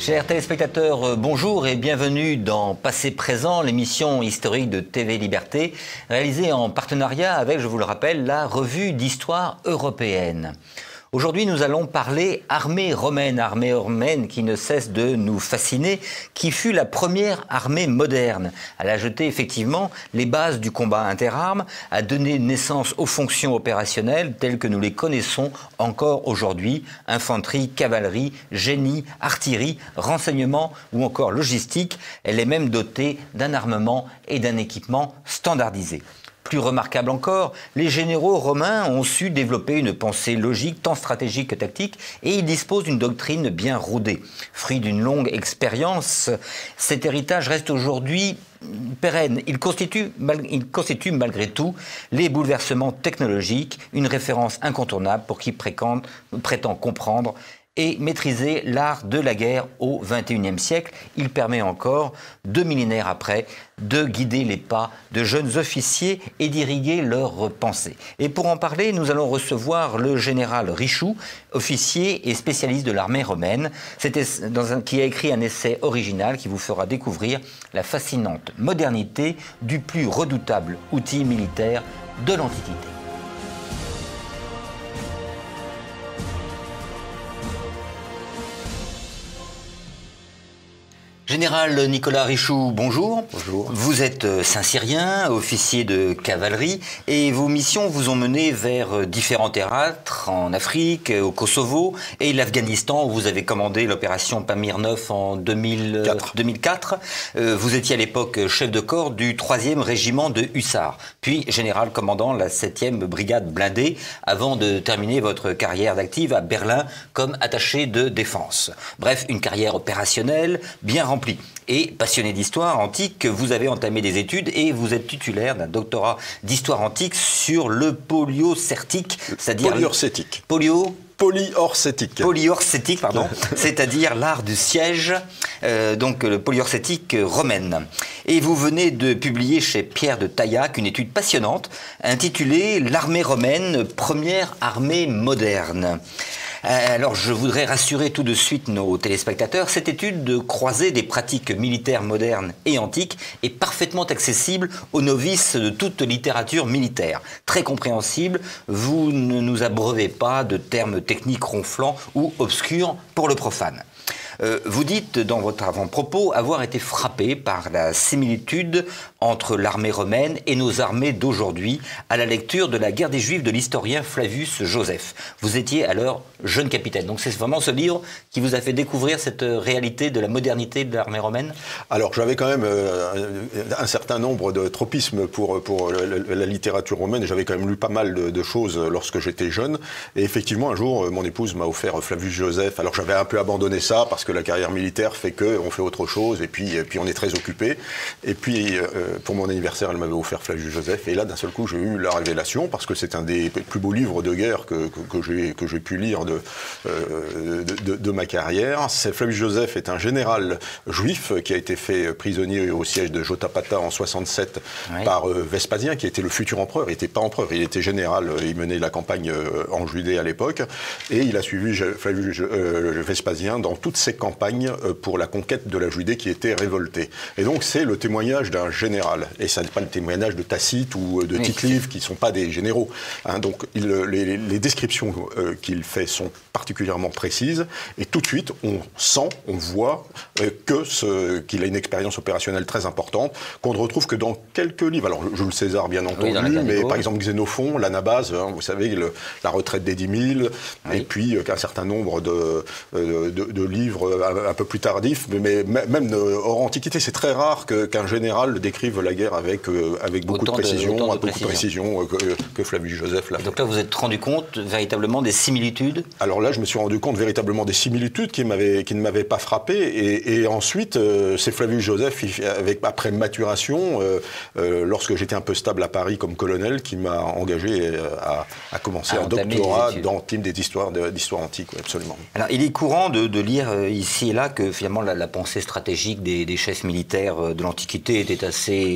Chers téléspectateurs, bonjour et bienvenue dans Passé Présent, l'émission historique de TV Liberté, réalisée en partenariat avec, je vous le rappelle, la Revue d'Histoire Européenne. Aujourd'hui, nous allons parler armée romaine qui ne cesse de nous fasciner, qui fut la première armée moderne. Elle a jeté effectivement les bases du combat interarmes, a donné naissance aux fonctions opérationnelles telles que nous les connaissons encore aujourd'hui, infanterie, cavalerie, génie, artillerie, renseignement ou encore logistique. Elle est même dotée d'un armement et d'un équipement standardisé. Plus remarquable encore, les généraux romains ont su développer une pensée logique, tant stratégique que tactique, et ils disposent d'une doctrine bien rodée. Fruit d'une longue expérience, cet héritage reste aujourd'hui pérenne. Il constitue malgré tout les bouleversements technologiques, une référence incontournable pour qui prétend comprendre et maîtriser l'art de la guerre au XXIe siècle. Il permet encore, 2 millénaires après, de guider les pas de jeunes officiers et d'irriguer leurs pensées. Et pour en parler, nous allons recevoir le général Richoux, officier et spécialiste de l'armée romaine, qui a écrit un essai original qui vous fera découvrir la fascinante modernité du plus redoutable outil militaire de l'Antiquité. Général Nicolas Richoux, bonjour. Bonjour. Vous êtes Saint-Cyrien, officier de cavalerie, et vos missions vous ont mené vers différents théâtres, en Afrique, au Kosovo et l'Afghanistan, où vous avez commandé l'opération Pamir 9 en 2004. Vous étiez à l'époque chef de corps du 3e régiment de hussards, puis général commandant la 7e brigade blindée, avant de terminer votre carrière d'active à Berlin comme attaché de défense. Bref, une carrière opérationnelle bien remplie. Et passionné d'histoire antique, vous avez entamé des études et vous êtes titulaire d'un doctorat d'histoire antique sur le poliorcétique, c'est-à-dire... Poliorcétique. Poliorcétique, pardon, c'est-à-dire l'art du siège, donc le poliorcétique romaine. Et vous venez de publier chez Pierre de Taillac une étude passionnante intitulée « L'armée romaine, première armée moderne ». Alors, je voudrais rassurer tout de suite nos téléspectateurs, cette étude de croisée des pratiques militaires modernes et antiques est parfaitement accessible aux novices de toute littérature militaire. Très compréhensible, vous ne nous abreuvez pas de termes techniques ronflants ou obscurs pour le profane. Vous dites dans votre avant-propos avoir été frappé par la similitude entre l'armée romaine et nos armées d'aujourd'hui à la lecture de la guerre des Juifs de l'historien Flavius Joseph. Vous étiez alors jeune capitaine. Donc c'est vraiment ce livre qui vous a fait découvrir cette réalité de la modernité de l'armée romaine? Alors j'avais quand même un certain nombre de tropismes pour la littérature romaine. J'avais quand même lu pas mal de choses lorsque j'étais jeune. Et effectivement, un jour, mon épouse m'a offert Flavius Joseph. Alors j'avais un peu abandonné ça parce que la carrière militaire fait qu'on fait autre chose et puis on est très occupé. Et puis pour mon anniversaire, elle m'avait offert Flavius Joseph. Et là, d'un seul coup, j'ai eu la révélation parce que c'est un des plus beaux livres de guerre que j'ai pu lire de ma carrière. Flavius Joseph est un général juif qui a été fait prisonnier au siège de Jotapata en 67 par Vespasien, qui était le futur empereur. Il n'était pas empereur, il était général. Il menait la campagne en Judée à l'époque. Et il a suivi Flavius Vespasien dans toutes ses campagnes pour la conquête de la Judée qui était révoltée. Et donc c'est le témoignage d'un général. Et ça n'est pas le témoignage de Tacite ou de Tite-Live qui ne sont pas des généraux. Donc les descriptions qu'il fait sont particulièrement précises. Et tout de suite, on sent, on voit qu'il a une expérience opérationnelle très importante, qu'on ne retrouve que dans quelques livres. Alors Jules César, bien entendu, mais par exemple Xénophon, l'Anabase, vous savez, la retraite des 10 000, et puis un certain nombre de livres un peu plus tardifs, mais même hors Antiquité, c'est très rare qu'un général décrive la guerre avec beaucoup de précision, que Flavius Joseph l'a fait. Donc là, vous vous êtes rendu compte véritablement des similitudes? Alors là, je me suis rendu compte véritablement des similitudes qui ne m'avaient pas frappé. Et ensuite, c'est Flavius Joseph, après maturation, lorsque j'étais un peu stable à Paris comme colonel, qui m'a engagé à commencer un doctorat dans d'histoire antique, absolument. Alors, il est courant de lire ici et là que finalement la pensée stratégique des chefs militaires de l'Antiquité était assez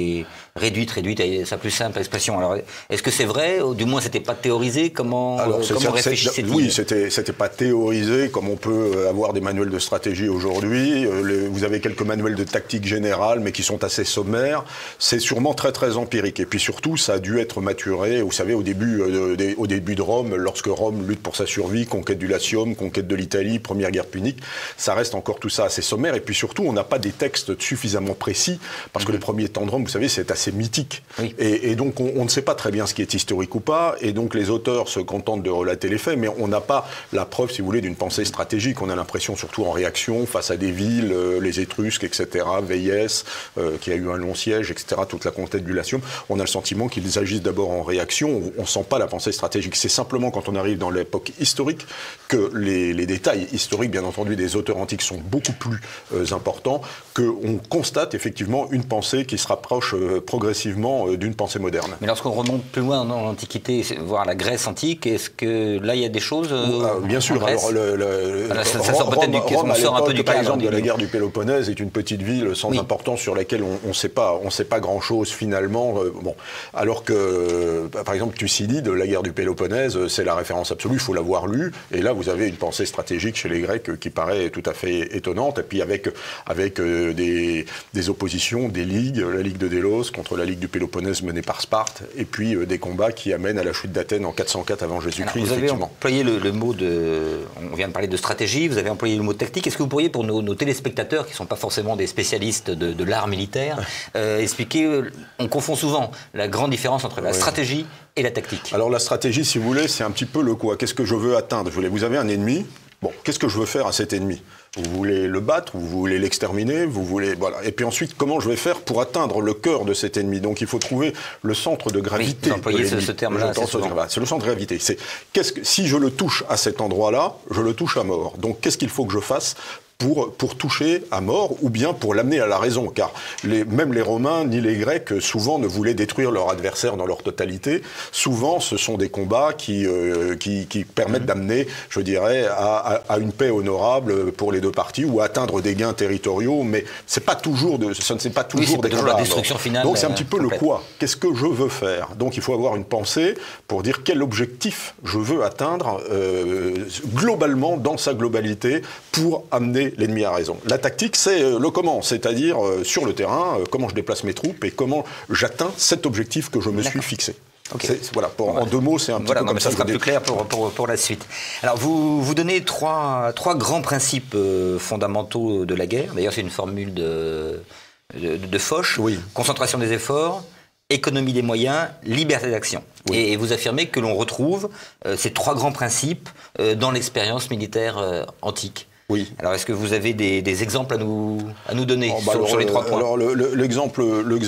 réduite, sa plus simple expression. Alors, est-ce que c'est vrai, ou du moins c'était pas théorisé? Comment réfléchissait-il? Oui, c'était pas théorisé comme on peut avoir des manuels de stratégie aujourd'hui. Vous avez quelques manuels de tactique générale, mais qui sont assez sommaires. C'est sûrement très très empirique. Et puis surtout, ça a dû être maturé, vous savez, au début de Rome, lorsque Rome lutte pour sa survie, conquête du Latium, conquête de l'Italie, première guerre punique, ça reste encore tout ça assez sommaire. Et puis surtout, on n'a pas des textes suffisamment précis, parce que les premiers temps de Rome, vous savez, c'est assez mythique. Oui. Et donc, on ne sait pas très bien ce qui est historique ou pas. Et donc, les auteurs se contentent de relater les faits, mais on n'a pas la preuve, si vous voulez, d'une pensée stratégique. On a l'impression, surtout en réaction, face à des villes, les Étrusques, etc., Véies, qui a eu un long siège, etc., toute la conquête du Latium, on a le sentiment qu'ils agissent d'abord en réaction. On ne sent pas la pensée stratégique. C'est simplement quand on arrive dans l'époque historique que les détails historiques, bien entendu, des auteurs antiques sont beaucoup plus importants, qu'on constate effectivement une pensée qui se rapproche progressivement d'une pensée moderne. Mais lorsqu'on remonte plus loin dans l'Antiquité, voire la Grèce antique, est-ce que là il y a des choses bien sûr. Alors, ça sort peut-être du Rome, un peu du par exemple de la guerre du Péloponnèse, est une petite ville sans importance sur laquelle on ne sait pas grand-chose finalement. Bon, alors que, par exemple, Thucydide, la guerre du Péloponnèse, c'est la référence absolue, il faut l'avoir lu. Et là, vous avez une pensée stratégique chez les Grecs qui paraît tout à fait étonnante. Et puis avec des oppositions, des ligues, la Ligue de Délos contre la Ligue du Péloponnèse menée par Sparte, et puis des combats qui amènent à la chute d'Athènes en 404 avant Jésus-Christ. Vous avez employé le mot on vient de parler de stratégie, vous avez employé le mot tactique. Est-ce que vous pourriez, pour nos téléspectateurs, qui ne sont pas forcément des spécialistes de l'art militaire, expliquer, on confond souvent la grande différence entre la stratégie et la tactique? Alors la stratégie, si vous voulez, c'est un petit peu le quoi. Qu'est-ce que je veux atteindre? Vous avez un ennemi. Bon, qu'est-ce que je veux faire à cet ennemi? Vous voulez le battre, vous voulez l'exterminer, voilà. Et puis ensuite, comment je vais faire pour atteindre le cœur de cet ennemi? Donc il faut trouver le centre de gravité. Vous employez ce terme-là. C'est le centre de gravité. Si je le touche à cet endroit-là, je le touche à mort. Donc qu'est-ce qu'il faut que je fasse pour toucher à mort, ou bien pour l'amener à la raison, car même les Romains ni les Grecs souvent ne voulaient détruire leur adversaire dans leur totalité. Souvent, ce sont des combats qui permettent d'amener, je dirais, à une paix honorable pour les deux parties, ou à atteindre des gains territoriaux, mais ce n'est pas toujours des combats. La destruction finale. Donc c'est un petit peu complète. Le quoi. Qu'est-ce que je veux faire? Donc il faut avoir une pensée pour dire quel objectif je veux atteindre globalement, dans sa globalité, pour amener l'ennemi a raison. La tactique, c'est le comment, c'est-à-dire sur le terrain, comment je déplace mes troupes et comment j'atteins cet objectif que je me suis fixé. Okay. Voilà, en deux mots, c'est un petit peu comme ça. Ça sera plus clair pour la suite. Alors, vous donnez trois grands principes fondamentaux de la guerre. D'ailleurs, c'est une formule de Foch. Oui. Concentration des efforts, économie des moyens, liberté d'action. Oui. Et vous affirmez que l'on retrouve ces trois grands principes dans l'expérience militaire antique. Oui. Alors, est-ce que vous avez des exemples à nous donner sur les trois points? Alors, l'exemple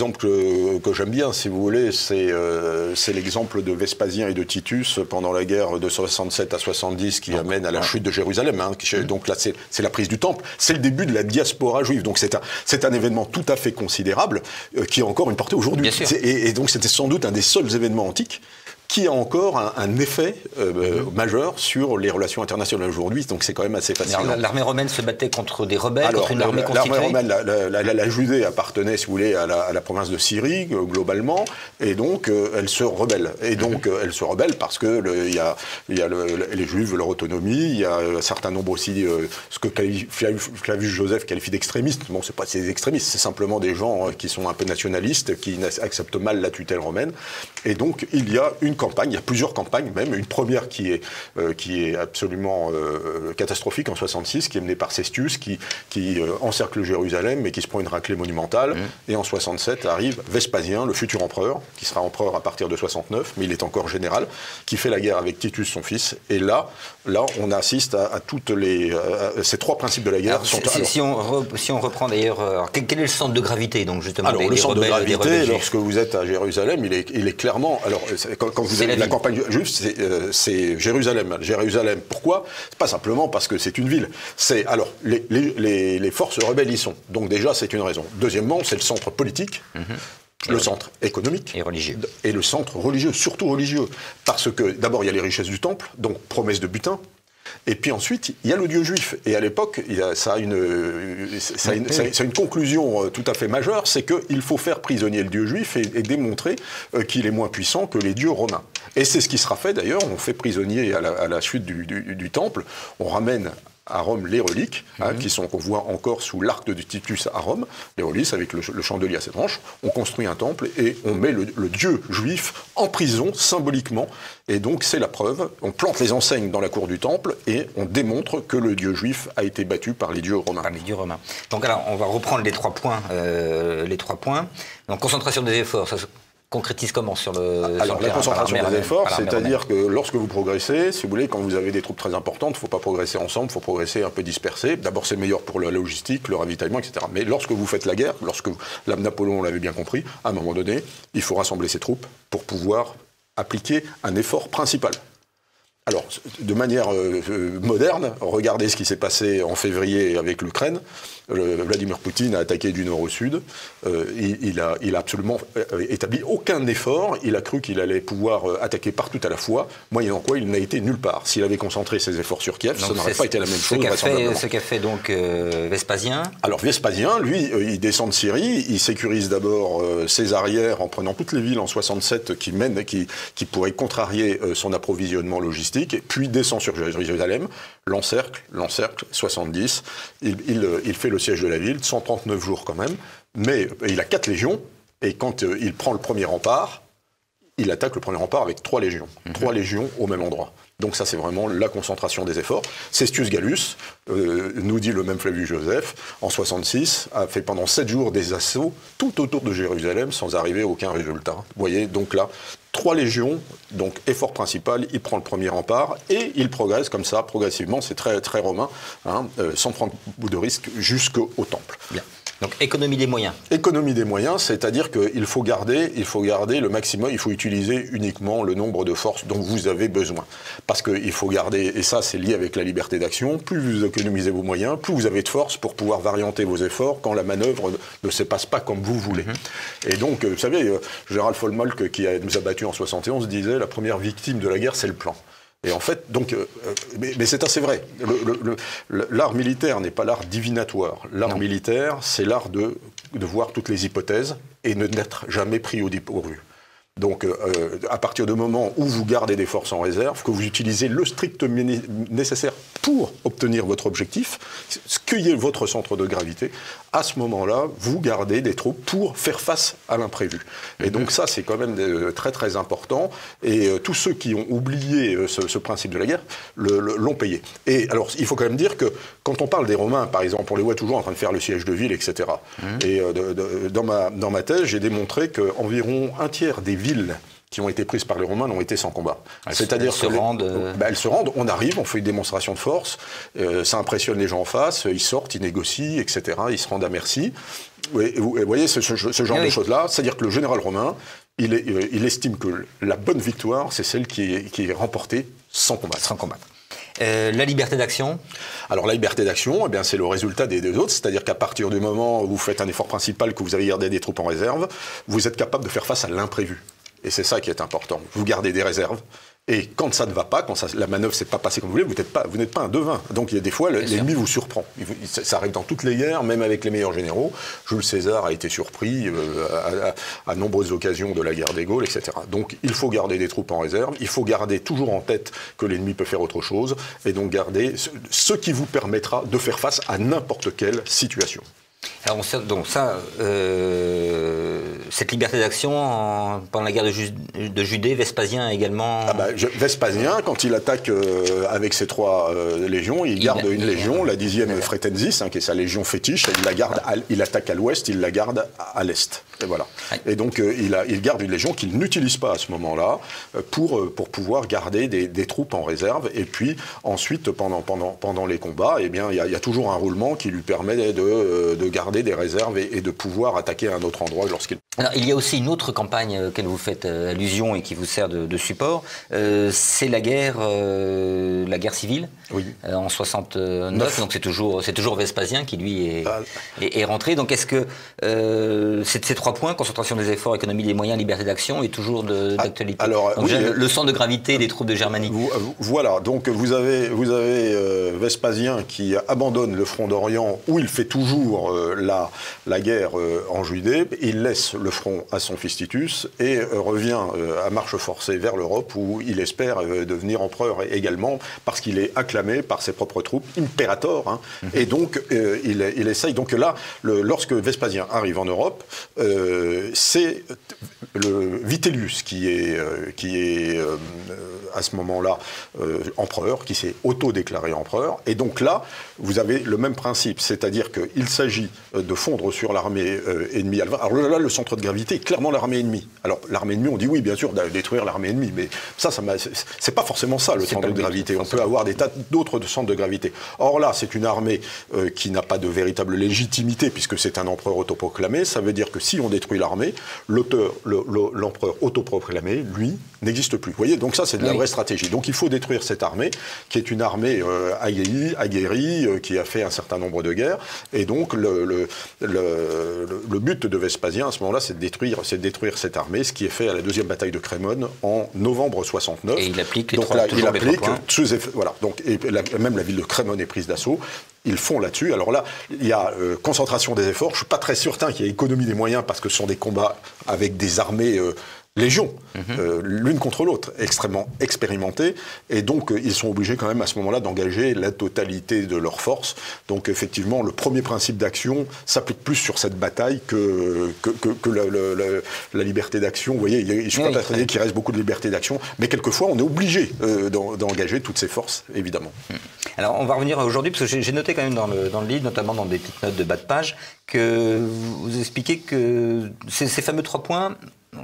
que j'aime bien, si vous voulez, c'est l'exemple de Vespasien et de Titus pendant la guerre de 67 à 70 qui amène à la chute de Jérusalem. Donc là, c'est la prise du temple. C'est le début de la diaspora juive. Donc c'est un événement tout à fait considérable qui a encore une portée aujourd'hui. Et donc c'était sans doute un des seuls événements antiques qui a encore un effet majeur sur les relations internationales aujourd'hui, donc c'est quand même assez fascinant. L'armée romaine se battait contre des rebelles, contre une armée constituée. L'armée romaine, la Judée appartenait, si vous voulez, à la province de Syrie, globalement, et donc elle se rebelle. Et donc elle se rebelle parce que il y a les Juifs, leur autonomie, il y a un certain nombre aussi, ce que Flavius Joseph qualifie d'extrémistes. Bon, c'est pas des extrémistes, c'est simplement des gens qui sont un peu nationalistes, qui acceptent mal la tutelle romaine. Et donc il y a une campagne, il y a plusieurs campagnes même, une première qui est absolument catastrophique en 66, qui est menée par Cestius, qui encercle Jérusalem mais qui se prend une raclée monumentale, et en 67 arrive Vespasien, le futur empereur, qui sera empereur à partir de 69, mais il est encore général, qui fait la guerre avec Titus, son fils, et là on assiste à toutes ces trois principes de la guerre. Si on reprend d'ailleurs, quel est le centre de gravité, donc justement? Alors le centre de gravité, lorsque vous êtes à Jérusalem, il est clairement, alors quand vous avez la campagne juive, c'est Jérusalem. Jérusalem, pourquoi? C'est pas simplement parce que c'est une ville. Alors les forces rebelles y sont. Donc déjà, c'est une raison. Deuxièmement, c'est le centre politique. Le centre économique et religieux. Et le centre religieux, surtout religieux. Parce que d'abord, il y a les richesses du temple, donc promesse de butin. Et puis ensuite, il y a le Dieu juif. Et à l'époque, ça a une conclusion tout à fait majeure, c'est qu'il faut faire prisonnier le Dieu juif et démontrer qu'il est moins puissant que les dieux romains. Et c'est ce qui sera fait d'ailleurs, on fait prisonnier à la chute du temple, on ramène à Rome les reliques, qu'on voit encore sous l'arc de Titus à Rome, les reliques avec le chandelier à ses branches. On construit un temple et on met le dieu juif en prison symboliquement. Et donc c'est la preuve. On plante les enseignes dans la cour du temple et on démontre que le dieu juif a été battu par les dieux romains. Donc alors on va reprendre les 3 points. Donc concentration des efforts. Ça concrétise comment sur le Alors la concentration des efforts, c'est-à-dire que lorsque vous progressez, si vous voulez, quand vous avez des troupes très importantes, il ne faut pas progresser ensemble, il faut progresser un peu dispersé. D'abord c'est meilleur pour la logistique, le ravitaillement, etc. Mais lorsque vous faites la guerre, Napoléon l'avait bien compris, à un moment donné, il faut rassembler ses troupes pour pouvoir appliquer un effort principal. Alors, de manière moderne, regardez ce qui s'est passé en février avec l'Ukraine. Vladimir Poutine a attaqué du nord au sud. Il a absolument établi aucun effort. Il a cru qu'il allait pouvoir attaquer partout à la fois, moyennant quoi il n'a été nulle part. S'il avait concentré ses efforts sur Kiev, ça n'aurait pas été la même chose. Ce qu'a fait donc Vespasien. Alors Vespasien, lui, il descend de Syrie, il sécurise d'abord ses arrières en prenant toutes les villes en 67 qui pourraient contrarier son approvisionnement logistique. Puis descend sur Jérusalem, l'encercle, 70, il fait le siège de la ville, 139 jours quand même, mais il a 4 légions, et quand il prend le premier rempart, il attaque le premier rempart avec 3 légions, 3 légions au même endroit. Donc ça, c'est vraiment la concentration des efforts. Cestius Gallus, nous dit le même Flavius Joseph, en 66, a fait pendant 7 jours des assauts tout autour de Jérusalem sans arriver à aucun résultat. Vous voyez, donc là, 3 légions, donc effort principal, il prend le premier rempart et il progresse comme ça, progressivement, c'est très, très romain, sans prendre beaucoup de risques jusqu'au temple. Bien. Donc économie des moyens. Économie des moyens, c'est-à-dire qu'il faut garder le maximum, il faut utiliser uniquement le nombre de forces dont vous avez besoin. Parce qu'il faut garder, et ça c'est lié avec la liberté d'action, plus vous économisez vos moyens, plus vous avez de force pour pouvoir varianter vos efforts quand la manœuvre ne se passe pas comme vous voulez. Et donc, vous savez, Général Folmolk qui nous a battus en 71 disait la première victime de la guerre c'est le plan. Et en fait, donc, mais c'est assez vrai. L'art militaire n'est pas l'art divinatoire. L'art militaire, c'est l'art de voir toutes les hypothèses et ne n'être jamais pris au dépourvu. Donc, à partir du moment où vous gardez des forces en réserve, que vous utilisez le strict nécessaire pour obtenir votre objectif, ce qui est votre centre de gravité, à ce moment-là, vous gardez des troupes pour faire face à l'imprévu. Et donc ça, c'est quand même très très important. Et tous ceux qui ont oublié ce principe de la guerre l'ont payé. Et alors, il faut quand même dire que quand on parle des Romains, par exemple, on les voit toujours en train de faire le siège de ville, etc. Et dans ma thèse, j'ai démontré qu'environ un tiers des villes qui ont été prises par les Romains n'ont été sans combat. C'est-à-dire elles se rendent, on arrive, on fait une démonstration de force, ça impressionne les gens en face, ils sortent, ils négocient, etc. Ils se rendent à merci. Et vous voyez ce genre de choses-là, c'est-à-dire que le général romain, il estime que la bonne victoire, c'est celle qui est remportée sans combattre. La liberté d'action. Alors la liberté d'action, c'est le résultat des deux autres, c'est-à-dire qu'à partir du moment où vous faites un effort principal, que vous avez gardé des troupes en réserve, vous êtes capable de faire face à l'imprévu. Et c'est ça qui est important. Vous gardez des réserves. Et quand ça ne va pas, quand la manœuvre ne s'est pas passée comme vous voulez, vous n'êtes pas un devin. Donc il y a des fois, l'ennemi vous surprend. Ça arrive dans toutes les guerres, même avec les meilleurs généraux. Jules César a été surpris à nombreuses occasions de la guerre des Gaules, etc. Donc il faut garder des troupes en réserve. Il faut garder toujours en tête que l'ennemi peut faire autre chose. Et donc garder ce qui vous permettra de faire face à n'importe quelle situation. Alors donc ça, cette liberté d'action, pendant la guerre de Judée, Vespasien également... Vespasien, quand il attaque avec ses 3 légions, il garde une légion, la 10e Fretensis, qui est sa légion fétiche, il attaque à l'ouest, il la garde à l'est. Et voilà. Et donc il garde une légion qu'il n'utilise pas à ce moment-là pour pouvoir garder des troupes en réserve. Et puis ensuite, pendant les combats, il y a toujours un roulement qui lui permet de garder garder des réserves et de pouvoir attaquer à un autre endroit lorsqu'il... Alors, il y a aussi une autre campagne à laquelle vous faites allusion et qui vous sert de support, c'est la guerre civile, oui. En 69, donc c'est toujours Vespasien qui lui est rentré. Donc est-ce que ces 3 points, concentration des efforts, économie des moyens, liberté d'action, est toujours d'actualité? Alors, donc, oui, le centre de gravité des troupes de Germanie. Voilà, donc vous avez Vespasien qui abandonne le front d'Orient où il fait toujours la guerre en Judée, il laisse le front à son fils Titus et revient à marche forcée vers l'Europe où il espère devenir empereur également parce qu'il est acclamé par ses propres troupes, impérator, hein, et donc il essaye. Donc là, lorsque Vespasien arrive en Europe, c'est le Vitellius qui est à ce moment-là empereur, qui s'est auto-déclaré empereur, et donc là, vous avez le même principe, c'est-à-dire qu'il s'agit de fondre sur l'armée ennemie. Alors là, le centre de gravité est clairement l'armée ennemie. Alors l'armée ennemie, on dit oui, bien sûr, détruire l'armée ennemie, mais c'est pas forcément ça le centre de gravité. On peut avoir des tas d'autres centres de gravité. Or là, c'est une armée qui n'a pas de véritable légitimité puisque c'est un empereur autoproclamé. Ça veut dire que si on détruit l'armée, l'empereur autoproclamé, lui, n'existe plus. Vous voyez, donc ça, c'est de la vraie stratégie. Donc il faut détruire cette armée, qui est une armée aguerrie, qui a fait un certain nombre de guerres. Et donc le but de Vespasien, à ce moment-là, c'est de détruire cette armée, ce qui est fait à la deuxième bataille de Crémone en novembre 69. Et il applique voilà. Donc, même la ville de Crémone est prise d'assaut. Ils font là-dessus. Alors là, il y a concentration des efforts. Je ne suis pas très certain qu'il y ait économie des moyens parce que ce sont des combats avec des armées légions, l'une contre l'autre, extrêmement expérimentées, et donc ils sont obligés quand même à ce moment-là d'engager la totalité de leurs forces. Donc effectivement, le premier principe d'action s'applique plus sur cette bataille que la liberté d'action. Vous voyez, il ne faut pas persuader qu'il reste beaucoup de liberté d'action, mais quelquefois on est obligé d'engager toutes ces forces, évidemment. Alors on va revenir aujourd'hui, parce que j'ai noté quand même dans le livre, notamment dans des petites notes de bas de page, que vous expliquez que ces fameux 3 points,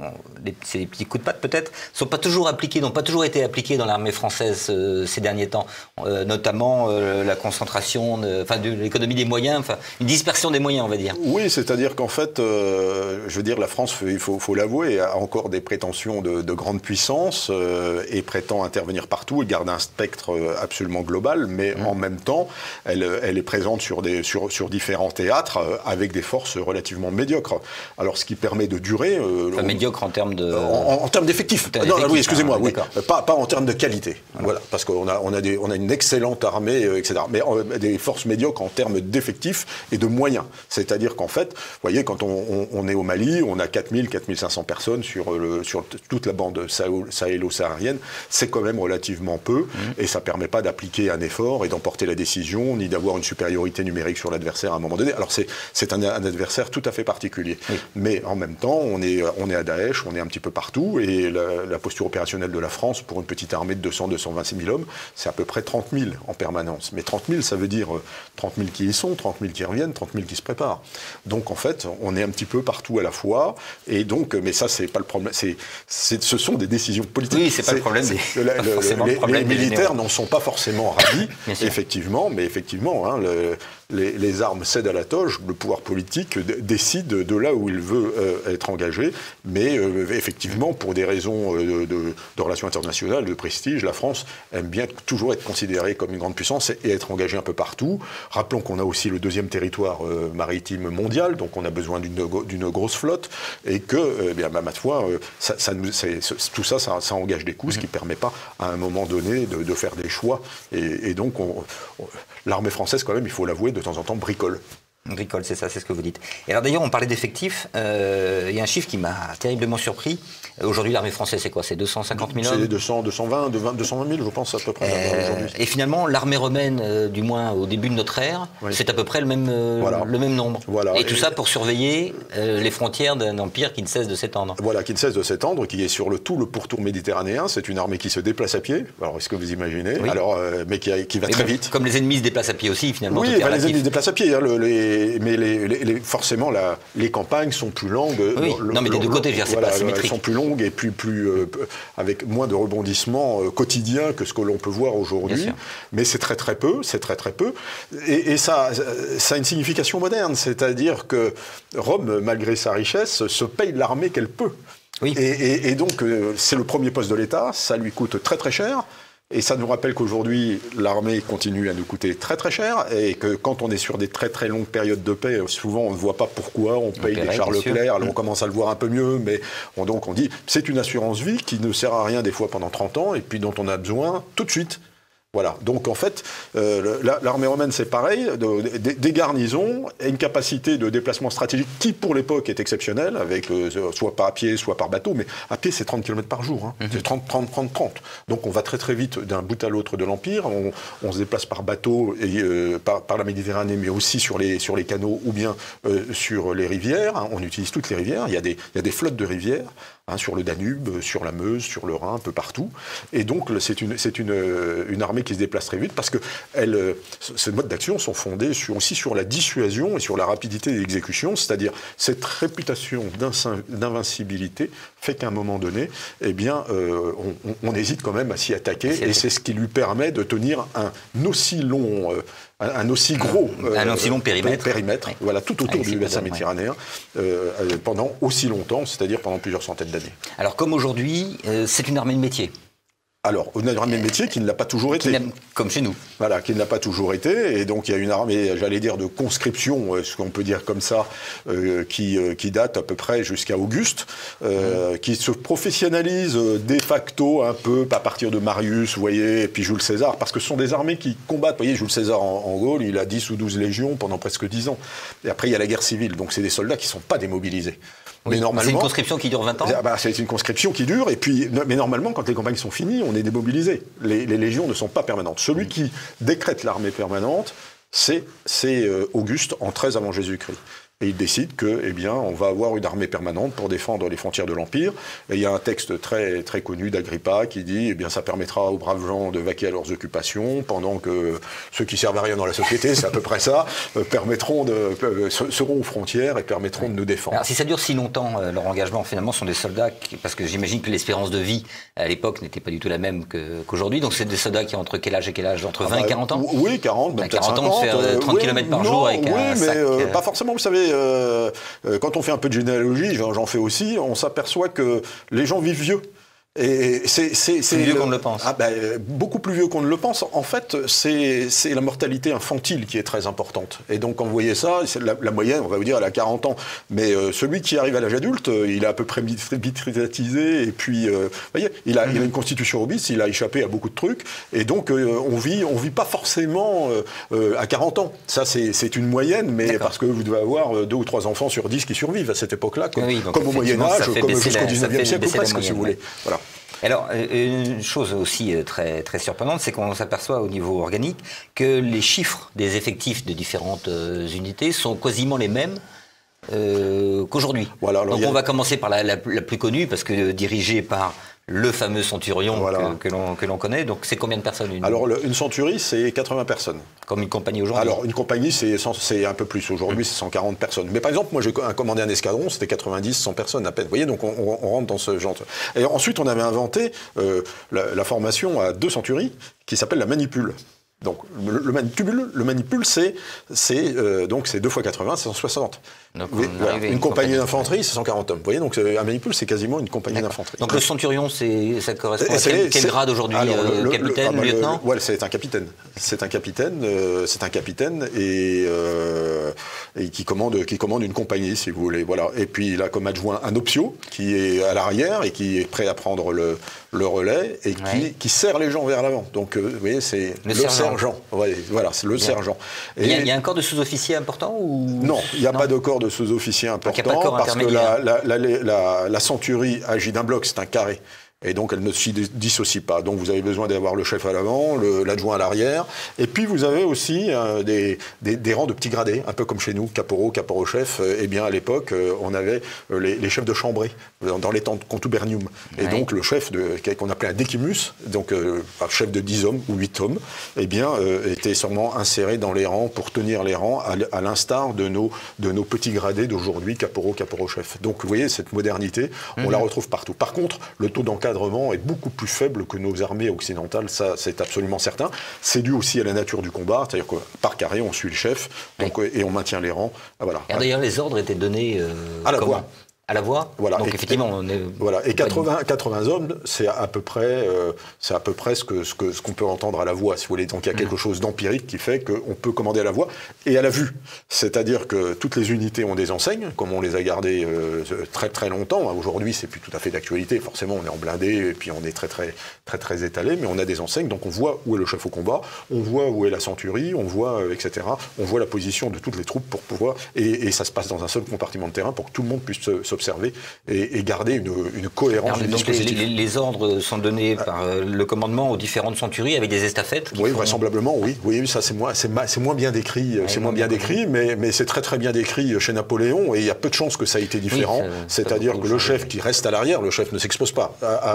ces petits coups de patte peut-être, ne sont pas toujours appliqués, n'ont pas toujours été appliqués dans l'armée française ces derniers temps, notamment la concentration, de l'économie des moyens, une dispersion des moyens, on va dire. Oui, c'est-à-dire qu'en fait, je veux dire, la France, il faut l'avouer, a encore des prétentions de grande puissance et prétend intervenir partout et garde un spectre absolument global, mais en même temps, elle est présente sur différents théâtres avec des forces relativement médiocres. Alors, ce qui permet de durer... médiocre en termes de... En termes d'effectifs. Oui, excusez-moi, oui. Pas en termes de qualité. Voilà, parce qu'on a une excellente armée, etc. Mais des forces médiocres en termes d'effectifs et de moyens. C'est-à-dire qu'en fait, vous voyez, quand on est au Mali, on a 4500 personnes sur toute la bande sahélo-saharienne. C'est quand même relativement peu et ça ne permet pas d'appliquer un effort et d'emporter la décision, ni d'avoir une supériorité numérique sur l'adversaire à un moment donné. Alors c'est un adversaire tout à fait particulier. Oui. Mais en même temps, on est à Daesh, on est un petit peu partout, et la posture opérationnelle de la France, pour une petite armée de 200-226 000 hommes, c'est à peu près 30 000 en permanence. Mais 30 000, ça veut dire 30 000 qui y sont, 30 000 qui reviennent, 30 000 qui se préparent. Donc en fait, on est un petit peu partout à la fois, et donc, mais ça, c'est pas le problème, ce sont des décisions politiques. Oui, c'est pas le problème. Les militaires n'en sont pas forcément ravis, effectivement, mais effectivement, hein, les armes cèdent à la toge, le pouvoir politique décide de là où il veut être engagé, mais effectivement, pour des raisons de relations internationales, de prestige, la France aime bien toujours être considérée comme une grande puissance et être engagée un peu partout. Rappelons qu'on a aussi le 2e territoire maritime mondial, donc on a besoin d'une grosse flotte, et que, ma foi, tout ça engage des coûts, ce qui ne permet pas, à un moment donné, de faire des choix. Et donc, l'armée française, quand même, il faut l'avouer, de temps en temps, bricole. Bricole, c'est ça, c'est ce que vous dites. Et alors d'ailleurs, on parlait d'effectifs. Il y a un chiffre qui m'a terriblement surpris. Aujourd'hui, l'armée française, c'est quoi? C'est 250 000 hommes? C'est 220 000, je pense, à peu près. Et finalement, l'armée romaine, du moins au début de notre ère, c'est à peu près le même nombre. Voilà. Et tout ça pour surveiller les frontières d'un empire qui ne cesse de s'étendre. Voilà, qui ne cesse de s'étendre, qui est sur tout le pourtour méditerranéen. C'est une armée qui se déplace à pied. Alors, est-ce que vous imaginez? Alors, mais qui va très vite. Comme les ennemis se déplacent à pied aussi, finalement. Oui, les ennemis se déplacent à pied. Hein, forcément, les campagnes sont plus longues. Oui, non, mais des deux côtés, c'est pas symétrique. Elles sont plus longues et avec moins de rebondissements quotidiens que ce que l'on peut voir aujourd'hui. Mais c'est très très peu, Et ça a une signification moderne, c'est-à-dire que Rome, malgré sa richesse, se paye l'armée qu'elle peut. Oui. Et donc, c'est le premier poste de l'État, ça lui coûte très très cher. Et ça nous rappelle qu'aujourd'hui, l'armée continue à nous coûter très très cher et que quand on est sur des très très longues périodes de paix, souvent on ne voit pas pourquoi on paye des Charles Leclerc. Alors on commence à le voir un peu mieux, mais on dit c'est une assurance vie qui ne sert à rien des fois pendant 30 ans et puis dont on a besoin tout de suite. Voilà, donc en fait, l'armée romaine c'est pareil, des garnisons et une capacité de déplacement stratégique qui pour l'époque est exceptionnelle, avec soit par pied, soit par bateau, mais à pied c'est 30 km par jour, c'est 30. Donc on va très très vite d'un bout à l'autre de l'Empire, on se déplace par bateau et, par la Méditerranée, mais aussi sur les canaux ou bien sur les rivières, on utilise toutes les rivières, il y a des flottes de rivières, sur le Danube, sur la Meuse, sur le Rhin, un peu partout. Et donc, c'est une armée qui se déplace très vite parce que ces modes d'action sont fondés aussi sur la dissuasion et sur la rapidité d'exécution, c'est-à-dire cette réputation d'invincibilité fait qu'à un moment donné, eh bien, on hésite quand même à s'y attaquer et c'est ce qui lui permet de tenir un aussi long... un aussi gros périmètre. Oui. Voilà, tout autour du bassin méditerranéen, pendant aussi longtemps, c'est-à-dire pendant plusieurs centaines d'années. Alors, comme aujourd'hui, c'est une armée de métier. Alors, une armée de métier qui ne l'a pas toujours été. Comme chez nous. Voilà, qui ne l'a pas toujours été. Et donc, il y a une armée, j'allais dire, de conscription, ce qu'on peut dire comme ça, qui date à peu près jusqu'à Auguste, qui se professionnalise de facto un peu à partir de Marius, vous voyez, et puis Jules César, parce que ce sont des armées qui combattent. Vous voyez, Jules César en Gaule, il a 10 ou 12 légions pendant presque 10 ans. Et après, il y a la guerre civile. Donc, c'est des soldats qui ne sont pas démobilisés. Oui, mais normalement, c'est une conscription qui dure 20 ans. C'est une conscription qui dure, mais normalement, quand les campagnes sont finies, on est démobilisé. Les légions ne sont pas permanentes. Celui qui décrète l'armée permanente, c'est Auguste en 13 avant Jésus-Christ. Et il décide que, eh bien, on va avoir une armée permanente pour défendre les frontières de l'Empire. Et il y a un texte très, très connu d'Agrippa qui dit, eh bien, ça permettra aux braves gens de vaquer à leurs occupations, pendant que ceux qui servent à rien dans la société, c'est à peu près ça, seront aux frontières et permettront de nous défendre. Alors, si ça dure si longtemps, leur engagement, finalement, sont des soldats, parce que j'imagine que l'espérance de vie, à l'époque, n'était pas du tout la même qu'aujourd'hui. Donc, c'est des soldats qui ont entre quel âge et quel âge? Entre 20 et 40 ans? Oui, 40, même peut-être 50. 40 ans, faire 30 km par jour avec un sac... pas forcément, vous savez... quand on fait un peu de généalogie, j'en fais aussi, on s'aperçoit que les gens vivent vieux. Et c'est plus vieux qu'on ne le pense. Beaucoup plus vieux qu'on ne le pense. En fait, c'est la mortalité infantile qui est très importante. Et donc, quand vous voyez ça, la moyenne, on va vous dire, elle a 40 ans. Mais celui qui arrive à l'âge adulte, il est à peu près vitriatisé. Et puis, vous voyez, il a une constitution robuste, il a échappé à beaucoup de trucs. Et donc, on vit pas forcément à 40 ans. Ça, c'est une moyenne, mais parce que vous devez avoir 2 ou 3 enfants sur 10 qui survivent à cette époque-là, comme au Moyen-Âge, comme jusqu'au 19e siècle ou presque, si vous voulez. Voilà. Alors, une chose aussi très, très surprenante, c'est qu'on s'aperçoit au niveau organique que les chiffres des effectifs de différentes unités sont quasiment les mêmes qu'aujourd'hui. Voilà, donc on va commencer par la plus connue, parce que dirigée par le fameux centurion que l'on connaît. Donc c'est combien de personnes Alors une centurie, c'est 80 personnes. Comme une compagnie aujourd'hui? Alors une compagnie, c'est un peu plus. Aujourd'hui, c'est 140 personnes. Mais par exemple, moi j'ai commandé un escadron, c'était 90, 100 personnes à peine. Vous voyez, donc on rentre dans ce genre. Et ensuite, on avait inventé la formation à 2 centuries qui s'appelle la manipule. Donc le manipule, c'est 2 fois 80, c'est 160. Donc, une compagnie d'infanterie, c'est 140 hommes. Vous voyez, donc un manipule, c'est quasiment une compagnie d'infanterie. Donc le centurion, ça correspond à quel grade aujourd'hui? Capitaine, lieutenant? Ouais, c'est un capitaine. C'est un capitaine et qui commande une compagnie, si vous voulez. Voilà. Et puis il a comme adjoint un optio qui est à l'arrière et qui est prêt à prendre le relais et qui serre les gens vers l'avant. Donc vous voyez, c'est le sergent. Voilà, c'est le sergent. Et il y a un corps de sous-officiers important ou... Non, il n'y a pas de corps de sous-officiers important parce que la centurie agit d'un bloc, c'est un carré. Et donc, elle ne s'y dissocie pas. Donc, vous avez besoin d'avoir le chef à l'avant, l'adjoint à l'arrière. Et puis, vous avez aussi des rangs de petits gradés, un peu comme chez nous, caporal-chef. Eh bien, à l'époque, on avait les chefs de chambrée, dans les temps de contubernium. Et donc, le chef qu'on appelait un decimus, donc un chef de 10 hommes ou 8 hommes, eh bien, était sûrement inséré dans les rangs pour tenir les rangs, à l'instar de nos petits gradés d'aujourd'hui, caporal-chef. Donc, vous voyez, cette modernité, on la retrouve partout. Par contre, le taux d'encadrement est beaucoup plus faible que nos armées occidentales, ça c'est absolument certain. C'est dû aussi à la nature du combat, c'est-à-dire que par carré, on suit le chef donc, et on maintient les rangs. Voilà. Et d'ailleurs, les ordres étaient donnés à la voix. À la voix. Voilà. Donc effectivement, on est. Voilà. Et 80 hommes, c'est à peu près ce qu'on peut entendre à la voix, si vous voulez. Donc il y a quelque chose d'empirique qui fait qu'on peut commander à la voix et à la vue. C'est-à-dire que toutes les unités ont des enseignes, comme on les a gardées très très longtemps. Aujourd'hui, c'est plus tout à fait d'actualité. Forcément, on est en blindé et puis on est très étalé, mais on a des enseignes. Donc on voit où est le chef au combat, on voit où est la centurie, on voit etc. On voit la position de toutes les troupes pour pouvoir et ça se passe dans un seul compartiment de terrain pour que tout le monde puisse s'observer et garder une cohérence. Alors, donc les ordres sont donnés par le commandement aux différentes centuries avec des estafettes. Oui, vraisemblablement, oui. Oui, ça c'est moins bien décrit. C'est moins bien décrit, mais c'est très bien décrit chez Napoléon et il y a peu de chances que ça ait été différent. Oui, c'est-à-dire que le chef qui reste à l'arrière, le chef ne s'expose pas,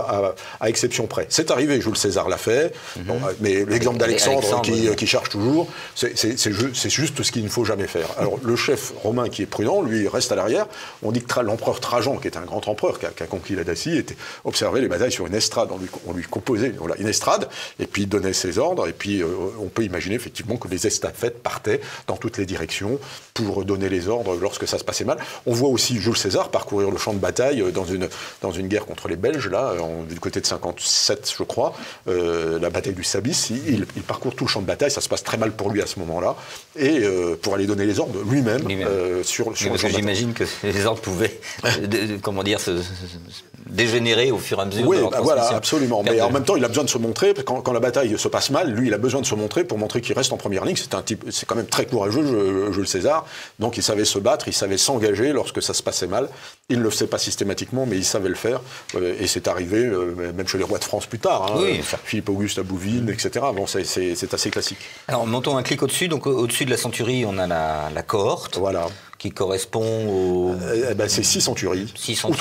à exception près. C'est arrivé, Jules César l'a fait, bon, mais l'exemple d'Alexandre qui charge toujours, c'est juste ce qu'il ne faut jamais faire. Alors le chef romain qui est prudent, lui, reste à l'arrière. On dit que l'empereur Trajan, qui est un grand empereur, qui a conquis la Dacie, observait les batailles sur une estrade. On lui composait une estrade, et puis il donnait ses ordres, et puis on peut imaginer effectivement que les estafettes partaient dans toutes les directions pour donner les ordres lorsque ça se passait mal. On voit aussi Jules César parcourir le champ de bataille dans une guerre contre les Belges, là, du côté de 57, je crois, la bataille du Sabis. Il parcourt tout le champ de bataille, ça se passe très mal pour lui à ce moment-là, et pour aller donner les ordres lui-même sur le champ de bataille. J'imagine que les ordres pouvaient comment dire, se dégénérer au fur et à mesure de leur transmission. Voilà, absolument. Mais en même temps, il a besoin de se montrer, quand la bataille se passe mal, lui, il a besoin de se montrer pour montrer qu'il reste en première ligne. C'est quand même très courageux, Jules César. Donc il savait se battre, il savait s'engager lorsque ça se passait mal. Il ne le faisait pas systématiquement, mais il savait le faire. Et c'est arrivé, même chez les rois de France plus tard, hein, oui, Philippe Auguste à Bouvines, etc. Bon, c'est assez classique. Alors, montons un clic au-dessus. Donc, au-dessus de la centurie, on a la cohorte. Voilà. Qui correspond aux... c'est 6 centuries, ou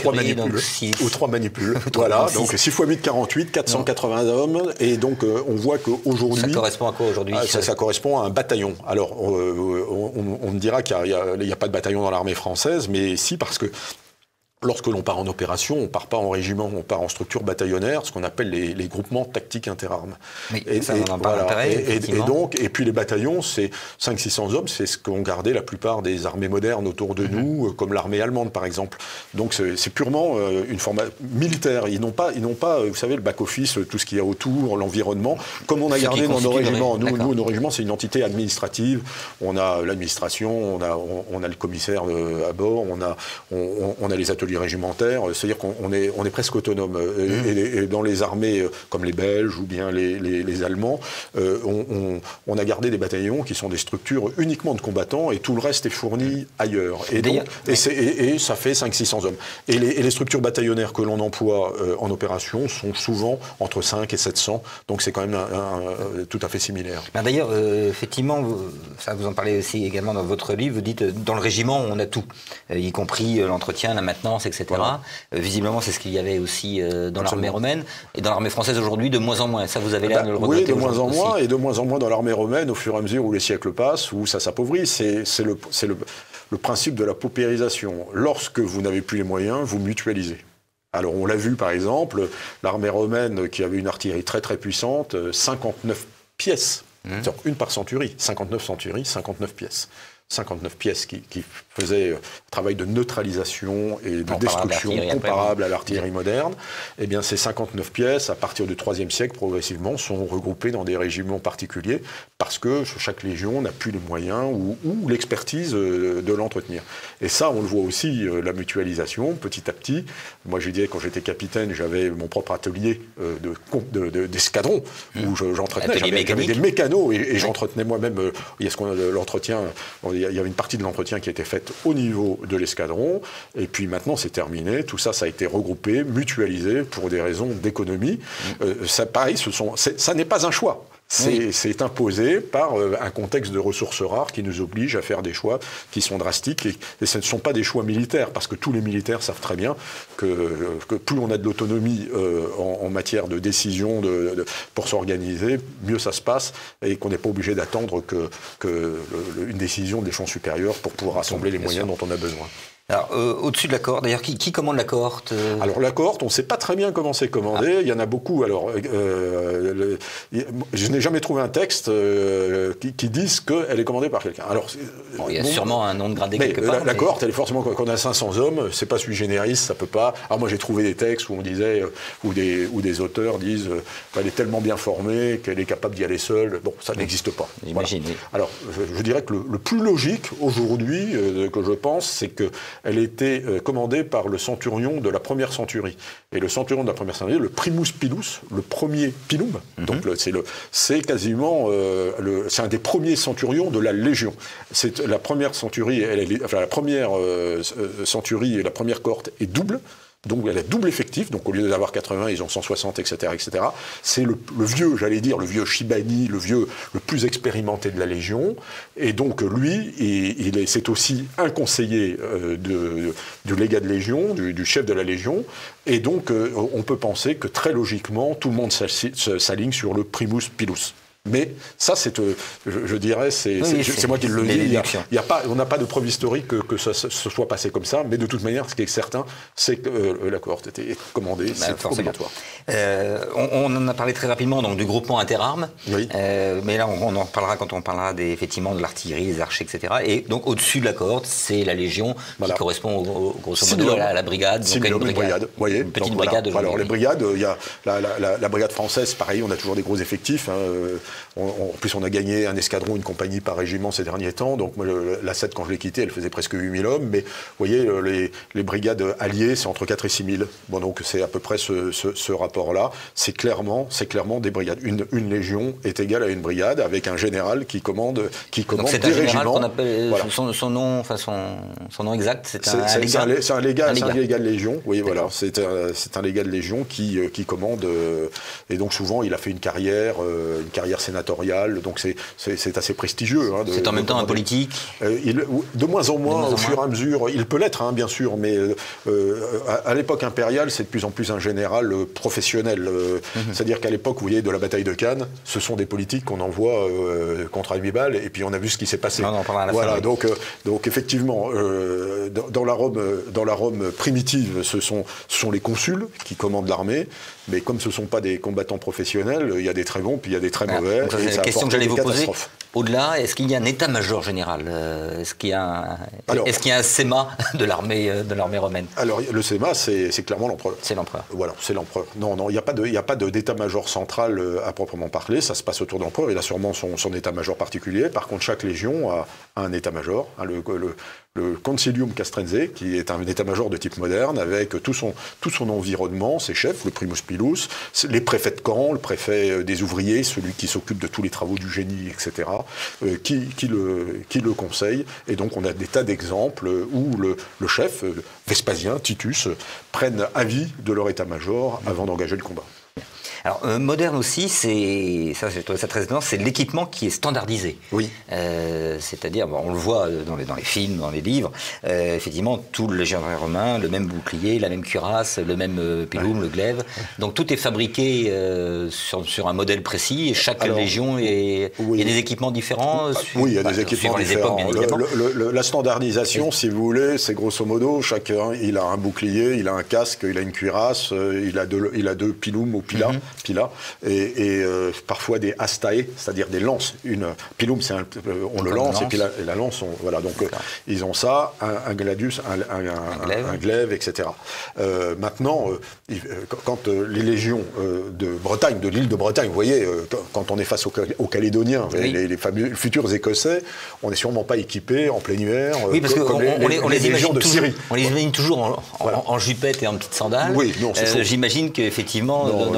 3 manipules. manipules. Voilà, donc 6 x 8, 48, 480 hommes. Et donc, on voit qu'aujourd'hui... Ça correspond à quoi aujourd'hui ça correspond à un bataillon. Alors, on me dira qu'il n'y a pas de bataillon dans l'armée française, mais si, parce que lorsque l'on part en opération, on ne part pas en régiment, on part en structure bataillonnaire, ce qu'on appelle les groupements tactiques interarmes. Et puis les bataillons, c'est 500-600 hommes, c'est ce qu'ont gardé la plupart des armées modernes autour de nous, comme l'armée allemande par exemple. Donc c'est purement une forme militaire. Ils n'ont pas, vous savez, le back-office, tout ce qu'il y a autour, l'environnement, comme on a gardé dans nos régiments. Nous, nos régiments, c'est une entité administrative. On a l'administration, on a le commissaire à bord, on a les ateliers régimentaires, c'est-à-dire qu'on est presque autonome. Et dans les armées comme les Belges ou bien les Allemands, on a gardé des bataillons qui sont des structures uniquement de combattants et tout le reste est fourni ailleurs. Et ça fait 500-600 hommes. Et les structures bataillonnaires que l'on emploie en opération sont souvent entre 5 et 700, donc c'est quand même tout à fait similaire. D'ailleurs, effectivement, ça vous en parlez aussi également dans votre livre, vous dites dans le régiment on a tout, y compris l'entretien, la maintenance, etc. Voilà. Visiblement, c'est ce qu'il y avait aussi dans l'armée romaine. Et dans l'armée française aujourd'hui, de moins en moins. Ça, vous avez l'air de le regretter. Oui, de moins en moins, et de moins en moins dans l'armée romaine, au fur et à mesure où les siècles passent, où ça s'appauvrit. C'est le principe de la paupérisation. Lorsque vous n'avez plus les moyens, vous mutualisez. Alors, on l'a vu, par exemple, l'armée romaine, qui avait une artillerie très très puissante, 59 pièces. C'est-à-dire une par centurie. 59 centuries, 59 pièces. 59 pièces qui faisaient un travail de neutralisation et de destruction comparable à l'artillerie moderne. Eh bien, ces 59 pièces, à partir du IIIe siècle, progressivement, sont regroupées dans des régiments particuliers parce que chaque légion n'a plus les moyens ou l'expertise de l'entretenir. Et ça, on le voit aussi, la mutualisation, petit à petit. Moi, je disais, quand j'étais capitaine, j'avais mon propre atelier d'escadron où j'entretenais. J'avais des mécanos et j'entretenais moi-même l'entretien il y avait une partie de l'entretien qui était faite au niveau de l'escadron, et puis maintenant c'est terminé. Tout ça, ça a été regroupé, mutualisé pour des raisons d'économie. Ça, pareil, ça n'est pas un choix. C'est imposé par un contexte de ressources rares qui nous oblige à faire des choix qui sont drastiques. Et ce ne sont pas des choix militaires, parce que tous les militaires savent très bien que plus on a de l'autonomie en matière de décision pour s'organiser, mieux ça se passe, et qu'on n'est pas obligé d'attendre une décision de l'échelon supérieur pour pouvoir rassembler les moyens dont on a besoin. Alors, au-dessus de la cohorte, d'ailleurs, qui commande la cohorte Alors, la cohorte, on ne sait pas très bien comment c'est commandé. Il y en a beaucoup. Alors, je n'ai jamais trouvé un texte qui dise qu'elle est commandée par quelqu'un. Alors, il y a sûrement un nom de gradé quelque part. La cohorte, elle est forcément, quand on a 500 hommes, c'est pas sui generis, ça peut pas. Alors, moi, j'ai trouvé des textes où on disait, où des auteurs disent qu'elle est tellement bien formée qu'elle est capable d'y aller seule. Bon, ça n'existe pas. J'imagine. Voilà. Alors, je dirais que le plus logique aujourd'hui, que je pense, c'est que elle était commandée par le centurion de la première centurie. Et le centurion de la première centurie, le primus pilus, le premier pilum, donc c'est quasiment c'est un des premiers centurions de la Légion. C'est la première centurie, la première centurie et la première cohorte est double. Donc elle a double effectif, donc au lieu d'avoir 80, ils ont 160, etc., etc. C'est le vieux, j'allais dire, le vieux Shibani, le plus expérimenté de la Légion. Et donc lui, c'est aussi un conseiller du légat de Légion, du chef de la Légion. Et donc on peut penser que très logiquement, tout le monde s'aligne sur le primus pilus. Mais ça, je dirais, c'est moi qui le dis. On n'a pas de preuve historique que ça se soit passé comme ça, mais de toute manière, ce qui est certain, c'est que la cohorte était commandée, c'est obligatoire. On en a parlé très rapidement donc, du groupement interarmes, oui. Mais là, on en reparlera quand on parlera effectivement de l'artillerie, des archers, etc. Et donc, au-dessus de la cohorte, c'est la Légion qui correspond grosso modo à la brigade. 6 000 hommes, une brigade. Une petite brigade. Voilà. Alors, les brigades, il y a la brigade française, pareil, on a toujours des gros effectifs. En plus, on a gagné un escadron, une compagnie par régiment ces derniers temps. Donc, moi, la 7, quand je l'ai quittée, elle faisait presque 8 000 hommes. Mais, vous voyez, les brigades alliées, c'est entre 4 et 6 000. Bon, donc, c'est à peu près ce rapport-là. C'est clairement des brigades. Une légion est égale à une brigade, avec un général qui commande donc des régiments. C'est un général qu'on appelle son nom exact, c'est un légat de légion. Oui, voilà. C'est un légat de légion qui commande. Et donc, souvent, il a fait une carrière sénatoriale, donc c'est assez prestigieux. C'est en même temps un politique. De moins en moins, au fur et à mesure, il peut l'être, bien sûr, mais à l'époque impériale, c'est de plus en plus un général professionnel. C'est-à-dire qu'à l'époque, vous voyez, de la bataille de Cannes, ce sont des politiques qu'on envoie contre Hannibal, et puis on a vu ce qui s'est passé. Voilà, donc effectivement, dans la Rome primitive, ce sont les consuls qui commandent l'armée. Mais comme ce ne sont pas des combattants professionnels, il y a des très bons, puis il y a des très mauvais. C'est la question que j'allais vous poser. Au-delà, est-ce qu'il y a un état-major général? Est-ce qu'il y a un SEMA de l'armée romaine? Alors, le SEMA, c'est clairement l'empereur. C'est l'empereur. Voilà, c'est l'empereur. Non, il n'y a pas d'état-major central à proprement parler. Ça se passe autour de l'empereur. Il a sûrement son état-major particulier. Par contre, chaque légion a un état-major. Le Concilium Castrense, qui est un état-major de type moderne, avec tout son environnement, ses chefs, le primus pilus, les préfets de camp, le préfet des ouvriers, celui qui s'occupe de tous les travaux du génie, etc., qui le conseille. Et donc on a des tas d'exemples où le chef, Vespasien, Titus, prennent avis de leur état-major avant d'engager le combat. Alors, moderne aussi, je trouve ça très étonnant, c'est l'équipement qui est standardisé. Oui. C'est-à-dire, on le voit dans les films, dans les livres, effectivement, tout le légionnaire romain, le même bouclier, la même cuirasse, le même pilum, le glaive. Donc, tout est fabriqué sur un modèle précis, et chaque légion il y a des équipements différents. Oui, il y a des équipements différents. Les époques, bien évidemment. La standardisation, si vous voulez, c'est grosso modo, chacun, il a un bouclier, il a un casque, il a une cuirasse, il a deux pilums ou pilas. Et parfois des astae, c'est-à-dire des lances. Une pilum, on le lance, et puis la lance, voilà. Donc ils ont ça, un gladius, un glaive, etc. Maintenant, quand les légions de Bretagne, de l'île de Bretagne, vous voyez, quand on est face aux Calédoniens, les fameux futurs Écossais, on n'est sûrement pas équipés en plein hiver, comme les légions de Syrie. On les imagine toujours en jupette et en petites sandales. Oui, non, c'est faux. J'imagine qu'effectivement, dans les plaines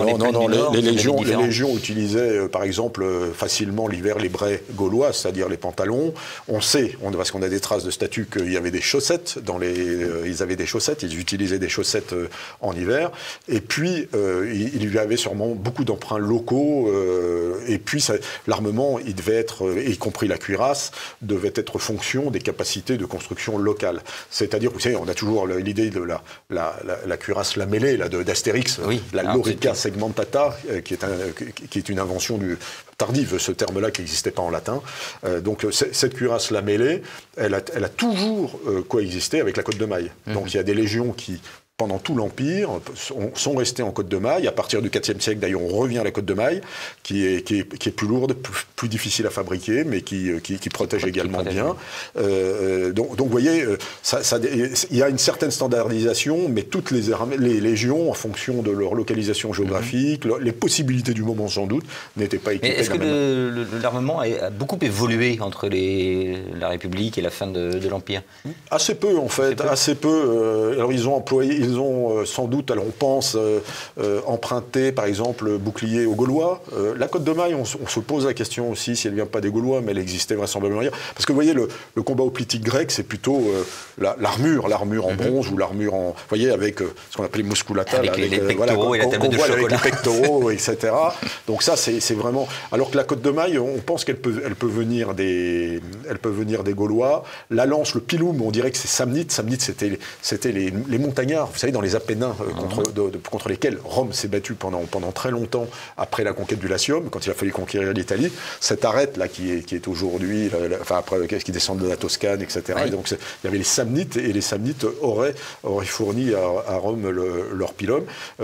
du Nord, les légions utilisaient, par exemple, facilement l'hiver les braies gaulois, c'est-à-dire les pantalons. On sait, parce qu'on a des traces de statues, qu'il y avait des chaussettes ils avaient des chaussettes, ils utilisaient des chaussettes en hiver. Et puis, il y avait sûrement beaucoup d'emprunts locaux. Et puis, l'armement, il devait être, y compris la cuirasse, devait être fonction des capacités de construction locales. C'est-à-dire, vous savez, on a toujours l'idée de la cuirasse lamellée d'Astérix, oui, la lorica segmentata, qui est une invention tardive, ce terme-là qui n'existait pas en latin. Donc cette cuirasse lamellée, elle a toujours coexisté avec la cotte de maille. Donc il y a des légions qui, pendant tout l'Empire, sont restés en côte de maille. À partir du IVe siècle, d'ailleurs, on revient à la côte de maille, qui est plus lourde, plus difficile à fabriquer, mais qui protège également bien. Donc, vous voyez, il y a une certaine standardisation, mais toutes les légions, en fonction de leur localisation géographique, les possibilités du moment sans doute, n'étaient pas équipées. Est-ce que l'armement a beaucoup évolué entre la République et la fin de l'Empire? Assez peu, en fait, assez peu. Alors, ils ont sans doute, alors on pense emprunter par exemple bouclier aux Gaulois. La cotte de maille, on se pose la question aussi si elle ne vient pas des Gaulois, mais elle existait vraisemblablement hier. Parce que vous voyez, le combat hoplitique grec, c'est plutôt l'armure en bronze ou l'armure en, vous voyez, avec ce qu'on appelait musculata, avec les pectoraux et la tablette de chocolat. Avec les pectoraux, etc. Donc ça, c'est vraiment. Alors que la cotte de maille, on pense qu'elle peut venir des Gaulois. La lance, le pilum, on dirait que c'est samnite. Samnite, c'était les montagnards. Vous savez, dans les Apennins contre lesquels Rome s'est battue pendant très longtemps après la conquête du Latium, quand il a fallu conquérir l'Italie, cette arête-là qui est aujourd'hui, après, qui descend de la Toscane, etc. Oui. Et donc il y avait les Samnites, et les Samnites auraient fourni à Rome leur pilum.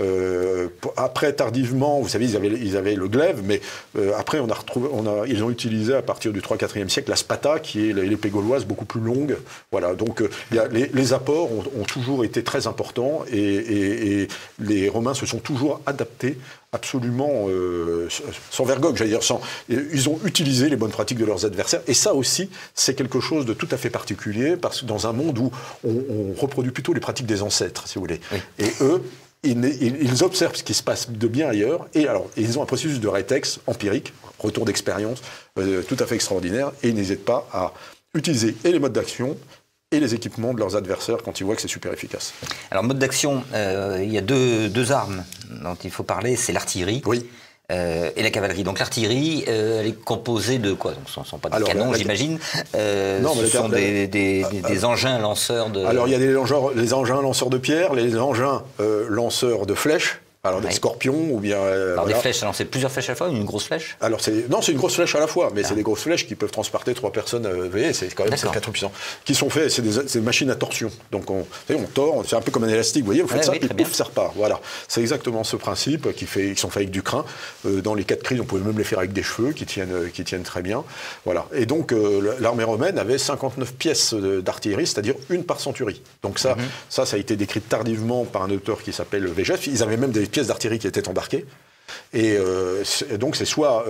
Après, tardivement, vous savez, ils avaient le glaive, mais après, ils ont utilisé à partir du 3-4e siècle la spata, qui est l'épée gauloise beaucoup plus longue. Voilà, donc les apports ont toujours été très importants. Et les Romains se sont toujours adaptés absolument sans vergogne, j'allais dire, ils ont utilisé les bonnes pratiques de leurs adversaires. Et ça aussi, c'est quelque chose de tout à fait particulier, parce que dans un monde où on reproduit plutôt les pratiques des ancêtres, si vous voulez. Oui. Et eux, ils observent ce qui se passe de bien ailleurs, et alors ils ont un processus de rétex empirique, retour d'expérience, tout à fait extraordinaire, et ils n'hésitent pas à utiliser et les modes d'action et les équipements de leurs adversaires quand ils voient que c'est super efficace. Alors, mode d'action, il y a deux armes dont il faut parler, c'est l'artillerie et la cavalerie. Donc l'artillerie, elle est composée de quoi? Donc, ce ne sont pas des canons, j'imagine. Ce sont des engins lanceurs de... Alors, il y a les engins lanceurs de pierre, les engins lanceurs de flèches. Alors des scorpions ou bien... Alors des flèches, c'est plusieurs flèches à la fois, une grosse flèche? Alors c'est une grosse flèche à la fois, mais c'est des grosses flèches qui peuvent transporter 3 personnes, vous voyez, c'est quand même 4 puissants. Qui sont faits, c'est des machines à torsion. Donc on tord, c'est un peu comme un élastique, vous voyez, vous faites ça, puis pouf, ça repart. Voilà, c'est exactement ce principe qui sont faits avec du crin. Dans les cas de crise, on pouvait même les faire avec des cheveux qui tiennent très bien. Voilà. Et donc l'armée romaine avait 59 pièces d'artillerie, c'est-à-dire une par centurie. Donc ça a été décrit tardivement par un auteur qui s'appelle Végef. Ils avaient même des pièces d'artillerie qui étaient embarquées. Et donc c'est soit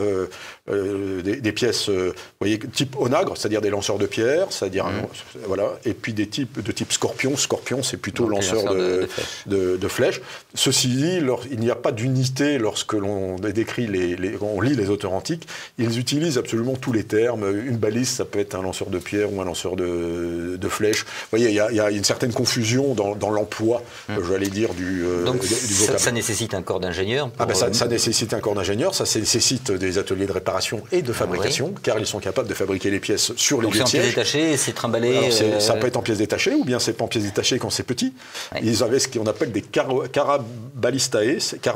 des pièces, vous voyez, type onagre, c'est-à-dire des lanceurs de pierre, c'est-à-dire voilà, et puis des types de type scorpion. Scorpion, c'est plutôt lanceur de flèches. Ceci dit, il n'y a pas d'unité lorsque l'on décrit on lit les auteurs antiques. Ils utilisent absolument tous les termes. Une balise, ça peut être un lanceur de pierre ou un lanceur de flèches. Vous voyez, il y a une certaine confusion dans l'emploi, j'allais dire, du vocable. Ça nécessite un corps d'ingénieur. Ça nécessite un corps d'ingénieur, ça nécessite des ateliers de réparation et de fabrication, car ils sont capables de fabriquer les pièces sur les lieux de siège. C'est en pièces détachées, c'est trimballé. Ça peut être en pièces détachées, ou bien c'est pas en pièces détachées quand c'est petit. Ils avaient ce qu'on appelle des carabalistae,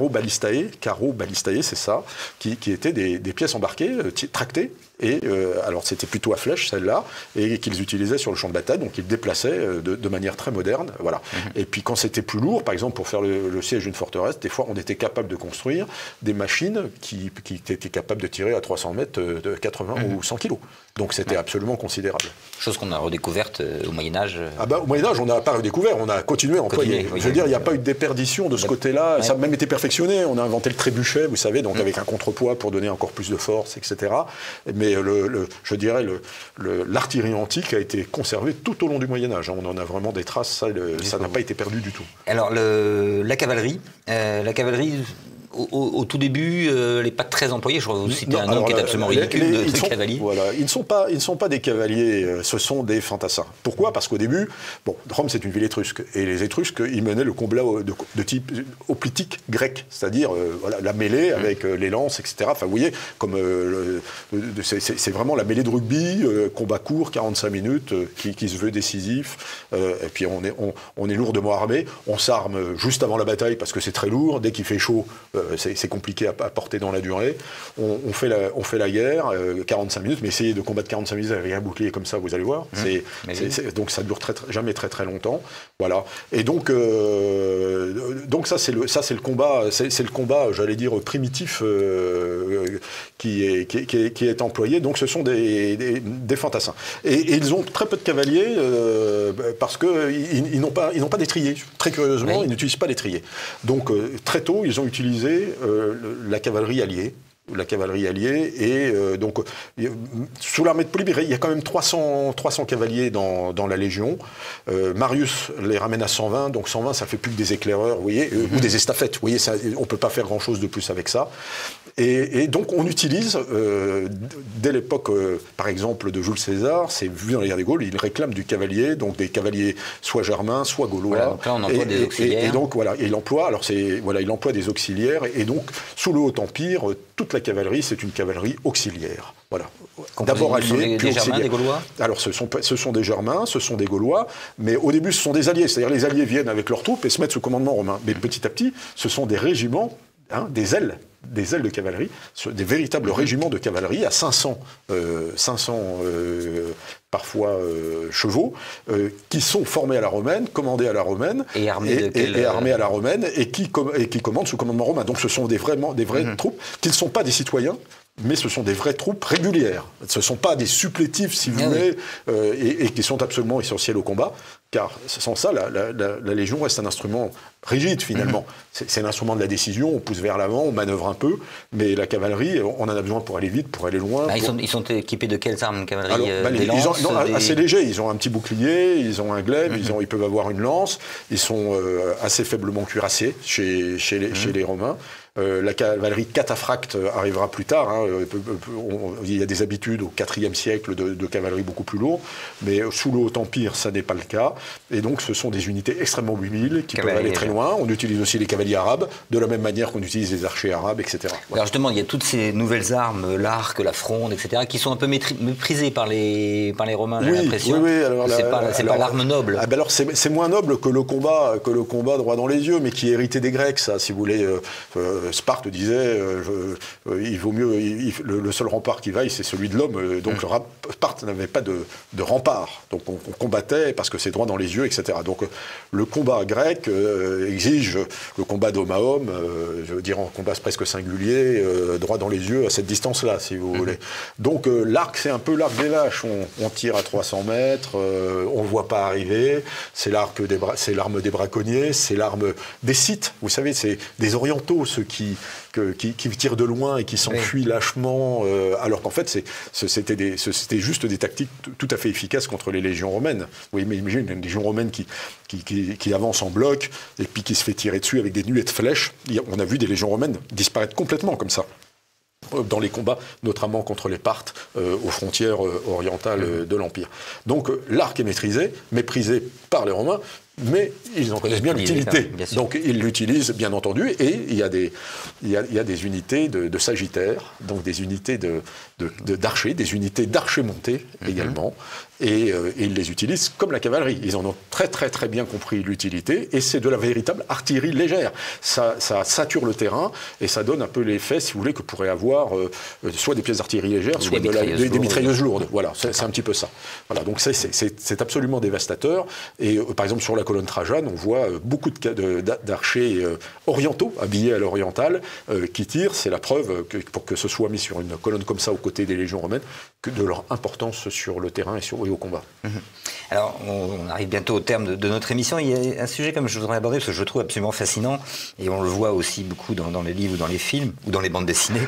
c'est ça, qui étaient des pièces embarquées, tractées. Et alors c'était plutôt à flèche celle-là, et qu'ils utilisaient sur le champ de bataille, donc ils déplaçaient de manière très moderne, voilà. Et puis quand c'était plus lourd, par exemple pour faire le siège d'une forteresse, des fois on était capable de construire des machines qui étaient capables de tirer à 300 mètres de 80 ou 100 kilos. Donc c'était absolument considérable. Chose qu'on a redécouverte au Moyen-Âge. Au Moyen-Âge, on n'a pas redécouvert, on a continué à employer. Je veux dire, il n'y a pas eu de déperdition de ce côté-là. Ça a même été perfectionné. On a inventé le trébuchet, vous savez, donc avec un contrepoids pour donner encore plus de force, etc. Mais je dirais l'artillerie antique a été conservée tout au long du Moyen-Âge. On en a vraiment des traces, ça n'a pas été perdu du tout. Alors la cavalerie, au tout début, les pas très employés. Je crois que vous citez un nombre qui est absolument ridicule de cavaliers. Voilà, ils ne sont pas des cavaliers, ce sont des fantassins. Pourquoi? Parce qu'au début, Rome c'est une ville étrusque, et les Étrusques, ils menaient le combat de type hoplitique grec, c'est-à-dire la mêlée avec les lances, etc. Enfin, vous voyez, comme c'est vraiment la mêlée de rugby, combat court, 45 minutes, qui se veut décisif. Et puis on est lourdement armé, on s'arme juste avant la bataille parce que c'est très lourd. Dès qu'il fait chaud, c'est compliqué à porter dans la durée. On fait la guerre, 45 minutes, mais essayez de combattre 45 minutes avec un bouclier comme ça, vous allez voir. Donc ça dure jamais très très longtemps. Voilà. Et donc ça c'est le combat, j'allais dire primitif qui est employé. Donc ce sont des fantassins. Et ils ont très peu de cavaliers parce qu'ils n'ont pas d'étrier. Très curieusement, ils n'utilisent pas d'étrier. Donc très tôt, ils ont utilisé la cavalerie alliée. Et donc sous l'armée de Polybe, il y a quand même 300 cavaliers dans la Légion. Marius les ramène à 120, donc 120 ça fait plus que des éclaireurs, vous voyez, ou des estafettes, vous voyez, on peut pas faire grand chose de plus avec ça. Et donc on utilise, dès l'époque par exemple de Jules César, c'est vu dans les guerres des Gaules, il réclame du cavalier, donc des cavaliers soit germains, soit gaulois. Voilà, donc là on emploie des auxiliaires. Et donc voilà, il emploie des auxiliaires, et donc sous le Haut-Empire, toute la cavalerie, c'est une cavalerie auxiliaire. Voilà. D'abord alliés, puis auxiliaires. Des Gaulois. Alors ce sont des Germains, ce sont des Gaulois, mais au début ce sont des alliés. C'est-à-dire les alliés viennent avec leurs troupes et se mettent sous commandement romain. Mais petit à petit, ce sont des régiments, des ailes de cavalerie, des véritables régiments de cavalerie à 500 parfois chevaux, qui sont formés à la romaine, commandés à la romaine, et armés à la romaine, et qui commandent sous commandement romain. Donc ce sont des vraies troupes, qui ne sont pas des citoyens, mais ce sont des vraies troupes régulières. Ce ne sont pas des supplétifs, si vous voulez, et qui sont absolument essentiels au combat, car sans ça, la Légion reste un instrument rigide, finalement. C'est un instrument de la décision, on pousse vers l'avant, on manœuvre un peu, mais la cavalerie, on en a besoin pour aller vite, pour aller loin. Ils sont équipés de quelles armes, cavalerie? Des lances, assez légers. Ils ont un petit bouclier, ils ont un glaive, ils peuvent avoir une lance, ils sont assez faiblement cuirassés chez les Romains. La cavalerie cataphracte arrivera plus tard. Il y a des habitudes au IVe siècle de cavalerie beaucoup plus lourde, mais sous le Haut-Empire, ça n'est pas le cas. Et donc, ce sont des unités extrêmement mobiles qui peuvent aller très loin. On utilise aussi les cavaliers arabes, de la même manière qu'on utilise les archers arabes, etc. Voilà. Alors justement, il y a toutes ces nouvelles armes, l'arc, la fronde, etc., qui sont un peu méprisées par les Romains, j'ai l'impression. Oui. C'est pas l'arme noble. Alors, c'est moins noble que le combat droit dans les yeux, mais qui est hérité des Grecs, ça, si vous voulez. Sparte disait il vaut mieux, le seul rempart qui vaille, c'est celui de l'homme. Donc Sparte n'avait pas de rempart. Donc on combattait parce que c'est droit dans les yeux, etc. Donc le combat grec exige le combat d'homme à homme, je veux dire en combat presque singulier, droit dans les yeux à cette distance-là, si vous voulez. Donc l'arc, c'est un peu l'arc des lâches. On tire à 300 mètres, on ne voit pas arriver. C'est l'arme des braconniers, c'est l'arme des Scythes. Vous savez, c'est des orientaux, ceux qui tirent de loin et qui s'enfuient lâchement, alors qu'en fait, c'était juste des tactiques tout à fait efficaces contre les légions romaines. Vous imaginez une légion romaine qui avance en bloc et puis qui se fait tirer dessus avec des nuées de flèches. On a vu des légions romaines disparaître complètement comme ça dans les combats, notamment contre les Parthes, aux frontières orientales de l'Empire. Donc l'arc est maîtrisé, méprisé par les Romains, mais ils en connaissent bien l'utilité. Donc ils l'utilisent, bien entendu, et il y a des unités de sagittaires, donc des unités d'archers, des unités d'archers montés également, et ils les utilisent comme la cavalerie. Ils en ont très très très bien compris l'utilité, et c'est de la véritable artillerie légère. Ça sature le terrain, et ça donne un peu l'effet, si vous voulez, que pourrait avoir soit des pièces d'artillerie légère, soit des mitrailleuses lourdes. Voilà, c'est un petit peu ça. Voilà, donc c'est absolument dévastateur, et par exemple sur la colonne Trajane, on voit beaucoup d'archers orientaux, habillés à l'orientale, qui tirent. C'est la preuve que pour que ce soit mis sur une colonne comme ça aux côtés des légions romaines, que de leur importance sur le terrain et au combat. Alors, on arrive bientôt au terme de notre émission. Il y a un sujet comme je voudrais aborder, parce que je le trouve absolument fascinant, et on le voit aussi beaucoup dans les livres ou dans les films, ou dans les bandes dessinées,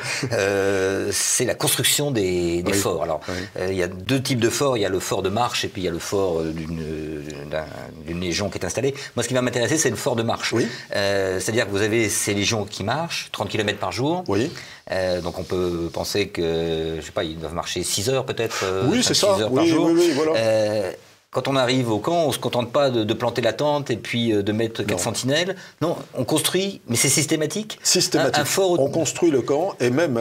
c'est la construction des forts. Alors, il y a deux types de forts. Il y a le fort de marche, et puis il y a le fort d'une légion légion qui est installée. Moi, ce qui va m'intéresser, c'est le fort de marche. Oui. C'est-à-dire que vous avez ces légions qui marchent, 30 km par jour. Oui. Donc on peut penser que, je sais pas, ils doivent marcher 6 heures peut-être. Oui, c'est ça. 6 heures par jour. Oui, voilà. Quand on arrive au camp, on ne se contente pas de planter la tente et puis de mettre 4 sentinelles. Non, on construit, mais c'est systématique. Systématique. Un fort... On construit le camp et même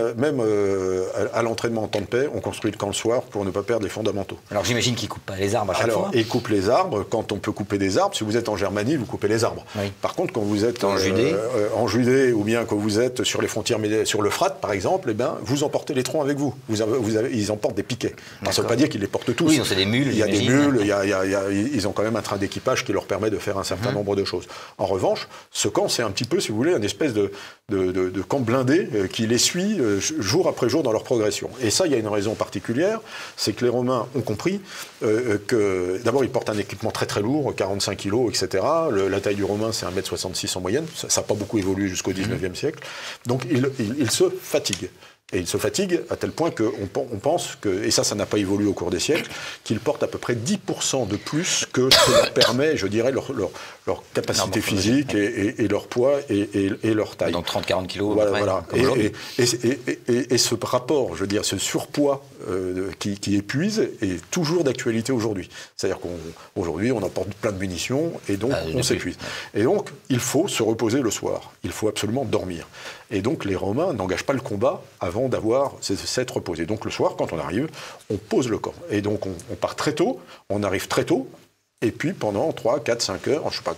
à l'entraînement en temps de paix, on construit le camp le soir pour ne pas perdre les fondamentaux. Alors j'imagine qu'ils ne coupent pas les arbres à chaque fois. Alors, ils coupent les arbres quand on peut couper des arbres. Si vous êtes en Germanie, vous coupez les arbres. Oui. Par contre, quand vous êtes en Judée ou bien quand vous êtes sur les frontières, sur l'Euphrate par exemple, eh ben, vous emportez les troncs avec vous. Ils emportent des piquets. Ça ne veut pas dire qu'ils les portent tous. Oui, c'est des mules. Il y a des mules, ils ont quand même un train d'équipage qui leur permet de faire un certain nombre de choses. En revanche, ce camp, c'est un petit peu, si vous voulez, une espèce de camp blindé qui les suit jour après jour dans leur progression. Et ça, il y a une raison particulière, c'est que les Romains ont compris que, d'abord, ils portent un équipement très très lourd, 45 kilos, etc. La taille du Romain, c'est 1,66 m en moyenne. Ça n'a pas beaucoup évolué jusqu'au 19e siècle. Donc, ils se fatiguent. Et ils se fatiguent à tel point qu'on pense que, et ça n'a pas évolué au cours des siècles, qu'ils portent à peu près 10% de plus que ce que leur permet, je dirais, leur capacité physique et leur poids et leur taille. Donc 30-40 kilos. Voilà. Et ce rapport, je veux dire, ce surpoids qui épuise est toujours d'actualité aujourd'hui. C'est-à-dire qu'aujourd'hui, on emporte plein de munitions et donc on s'épuise. Et donc, il faut se reposer le soir. Il faut absolument dormir. Et donc, les Romains n'engagent pas le combat avant d'avoir s'être reposés. Donc, le soir, quand on arrive, on pose le camp. Et donc, on part très tôt, on arrive très tôt. Et puis, pendant 3, 4, 5 heures, je sais pas,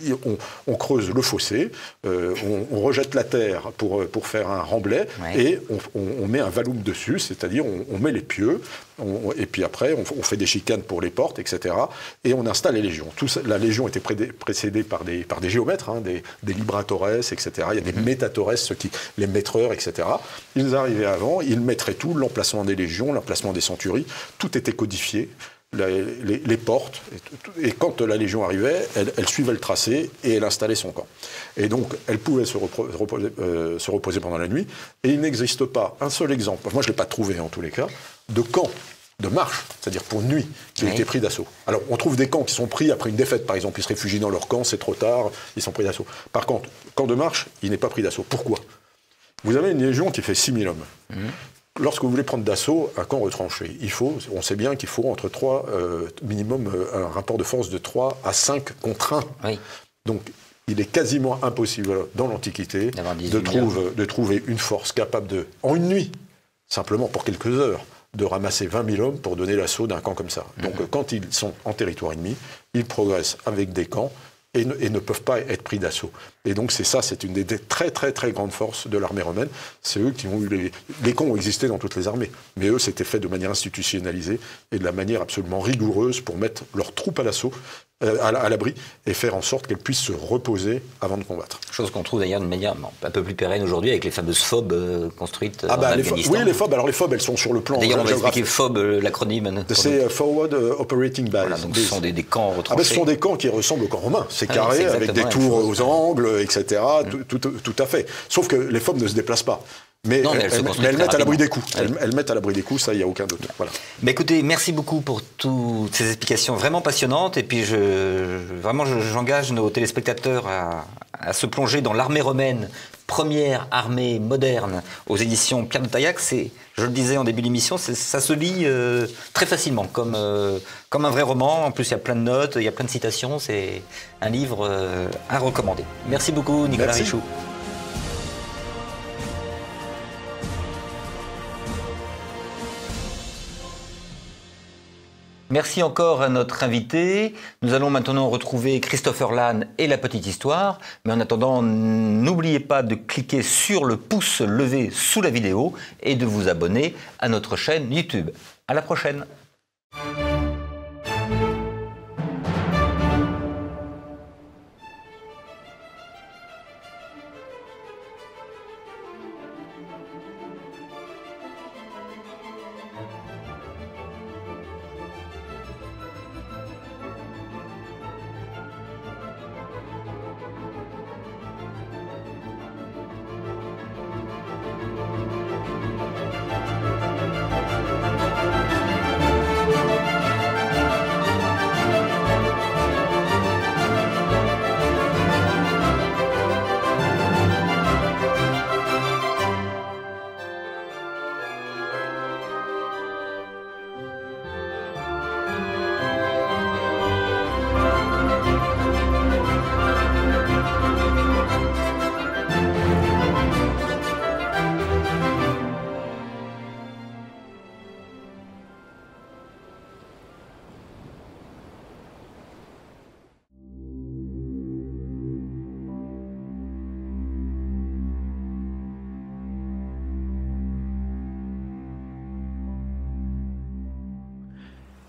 on creuse le fossé, on rejette la terre pour faire un remblai, et on met un valoum dessus, c'est-à-dire on met les pieux, et puis après, on fait des chicanes pour les portes, etc. Et on installe les légions. La légion était précédée par des géomètres, des libratores, etc. Il y a des métatores, les maîtreurs, etc. Ils arrivaient avant, ils mettraient tout, l'emplacement des légions, l'emplacement des centuries, tout était codifié. Les portes, et quand la Légion arrivait, elle suivait le tracé et elle installait son camp. Et donc, elle pouvait se reposer pendant la nuit, et il n'existe pas un seul exemple, moi je ne l'ai pas trouvé en tous les cas, de camp de marche, c'est-à-dire pour nuit, qui a été pris d'assaut. Alors, on trouve des camps qui sont pris après une défaite, par exemple, ils se réfugient dans leur camp, c'est trop tard, ils sont pris d'assaut. Par contre, camp de marche, il n'est pas pris d'assaut. Pourquoi ? Vous avez une légion qui fait 6000 hommes. Lorsque vous voulez prendre d'assaut un camp retranché, on sait bien qu'il faut entre 3, minimum un rapport de force de 3 à 5 contre 1. Oui. Donc, il est quasiment impossible dans l'Antiquité de trouver une force capable de, en une nuit, simplement pour quelques heures, de ramasser 20 000 hommes pour donner l'assaut d'un camp comme ça. Donc, quand ils sont en territoire ennemi, ils progressent avec des camps et ne peuvent pas être pris d'assaut. Et donc c'est une des très très très grandes forces de l'armée romaine. C'est eux qui ont eu les camps ont existé dans toutes les armées, mais eux c'était fait de manière institutionnalisée et de la manière absolument rigoureuse pour mettre leurs troupes à l'assaut, à l'abri, et faire en sorte qu'elles puissent se reposer avant de combattre. Chose qu'on trouve d'ailleurs de manière un peu plus pérenne aujourd'hui avec les fameuses FOB construites en Afghanistan. Oui, les FOB. Alors les FOB, elles sont sur le plan. D'ailleurs, on va expliquer FOB, l'acronyme. C'est Forward Operating Base. Voilà, donc ce sont des camps retranchés. Ce sont des camps qui ressemblent aux camps romains. C'est carré, avec des tours aux angles, etc. Tout à fait. Sauf que les FOB ne se déplacent pas. Mais elles mettent à l'abri des coups. Elles mettent à l'abri des coups, ça, il n'y a aucun doute. Voilà. Mais écoutez, merci beaucoup pour toutes ces explications vraiment passionnantes. Et puis, j'engage nos téléspectateurs à se plonger dans l'armée romaine, première armée moderne, aux éditions Pierre de Taillac. Je le disais en début d'émission, ça se lit très facilement, comme un vrai roman. En plus, il y a plein de notes, il y a plein de citations. C'est un livre à recommander. Merci beaucoup, Nicolas Richoux. Merci encore à notre invité. Nous allons maintenant retrouver Christopher Lannes et la petite histoire. Mais en attendant, n'oubliez pas de cliquer sur le pouce levé sous la vidéo et de vous abonner à notre chaîne YouTube. À la prochaine.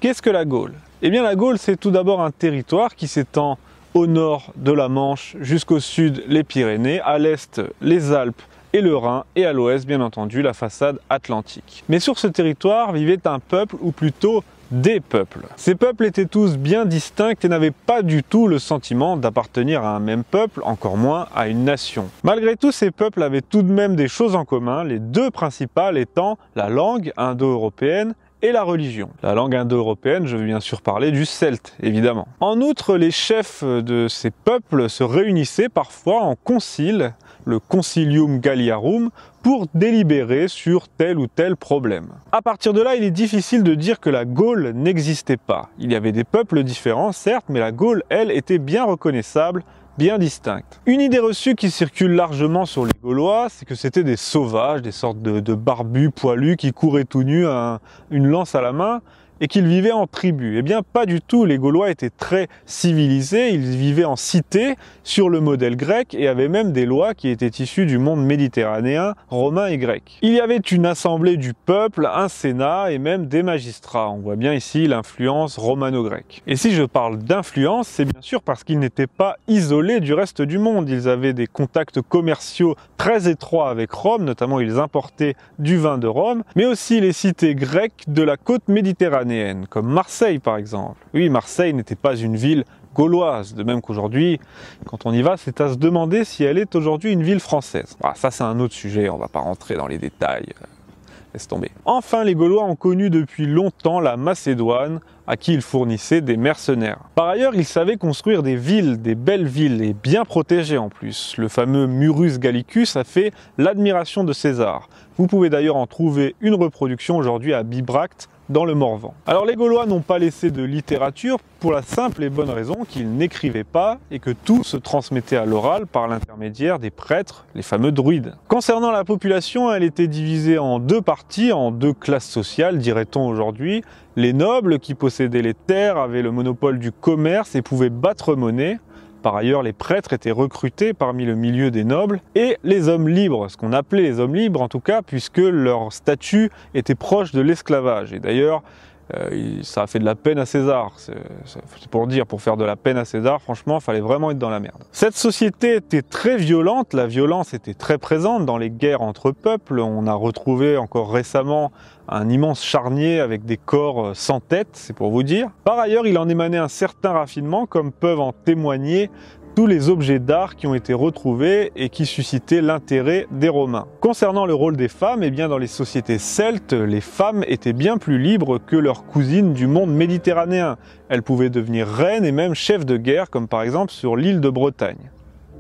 Qu'est-ce que la Gaule? Eh bien la Gaule, c'est tout d'abord un territoire qui s'étend au nord de la Manche jusqu'au sud les Pyrénées, à l'est les Alpes et le Rhin, et à l'ouest bien entendu la façade atlantique. Mais sur ce territoire vivait un peuple, ou plutôt des peuples. Ces peuples étaient tous bien distincts et n'avaient pas du tout le sentiment d'appartenir à un même peuple, encore moins à une nation. Malgré tout, ces peuples avaient tout de même des choses en commun, les deux principales étant la langue indo-européenne et la religion. La langue indo-européenne, je veux bien sûr parler du celte, évidemment. En outre, les chefs de ces peuples se réunissaient parfois en concile, le Concilium Galliarum, pour délibérer sur tel ou tel problème. À partir de là, il est difficile de dire que la Gaule n'existait pas. Il y avait des peuples différents, certes, mais la Gaule, elle, était bien reconnaissable, bien distincte. Une idée reçue qui circule largement sur les Gaulois, c'est que c'était des sauvages, des sortes de barbus poilus qui couraient tout nus, une lance à la main, et qu'ils vivaient en tribu. Eh bien, pas du tout. Les Gaulois étaient très civilisés, ils vivaient en cité, sur le modèle grec, et avaient même des lois qui étaient issues du monde méditerranéen, romain et grec. Il y avait une assemblée du peuple, un sénat, et même des magistrats. On voit bien ici l'influence romano-grecque. Et si je parle d'influence, c'est bien sûr parce qu'ils n'étaient pas isolés du reste du monde. Ils avaient des contacts commerciaux très étroits avec Rome, notamment ils importaient du vin de Rome, mais aussi les cités grecques de la côte méditerranéenne, comme Marseille par exemple. Oui, Marseille n'était pas une ville gauloise, de même qu'aujourd'hui, quand on y va, c'est à se demander si elle est aujourd'hui une ville française. Ah, ça c'est un autre sujet, on ne va pas rentrer dans les détails, laisse tomber. Enfin, les Gaulois ont connu depuis longtemps la Macédoine, à qui ils fournissaient des mercenaires. Par ailleurs, ils savaient construire des villes, des belles villes, et bien protégées en plus. Le fameux Murus Gallicus a fait l'admiration de César. Vous pouvez d'ailleurs en trouver une reproduction aujourd'hui à Bibracte, dans le Morvan. Alors les Gaulois n'ont pas laissé de littérature pour la simple et bonne raison qu'ils n'écrivaient pas et que tout se transmettait à l'oral par l'intermédiaire des prêtres, les fameux druides. Concernant la population, elle était divisée en deux parties, en deux classes sociales, dirait-on aujourd'hui. Les nobles qui possédaient les terres avaient le monopole du commerce et pouvaient battre monnaie. Par ailleurs, les prêtres étaient recrutés parmi le milieu des nobles, et les hommes libres, ce qu'on appelait les hommes libres en tout cas, puisque leur statut était proche de l'esclavage. Et d'ailleurs, ça a fait de la peine à César. C'est pour dire, pour faire de la peine à César, franchement, il fallait vraiment être dans la merde. Cette société était très violente, la violence était très présente dans les guerres entre peuples. On a retrouvé encore récemment un immense charnier avec des corps sans tête, c'est pour vous dire. Par ailleurs, il en émanait un certain raffinement, comme peuvent en témoigner tous les objets d'art qui ont été retrouvés et qui suscitaient l'intérêt des Romains. Concernant le rôle des femmes, eh bien dans les sociétés celtes, les femmes étaient bien plus libres que leurs cousines du monde méditerranéen. Elles pouvaient devenir reines et même chefs de guerre, comme par exemple sur l'île de Bretagne.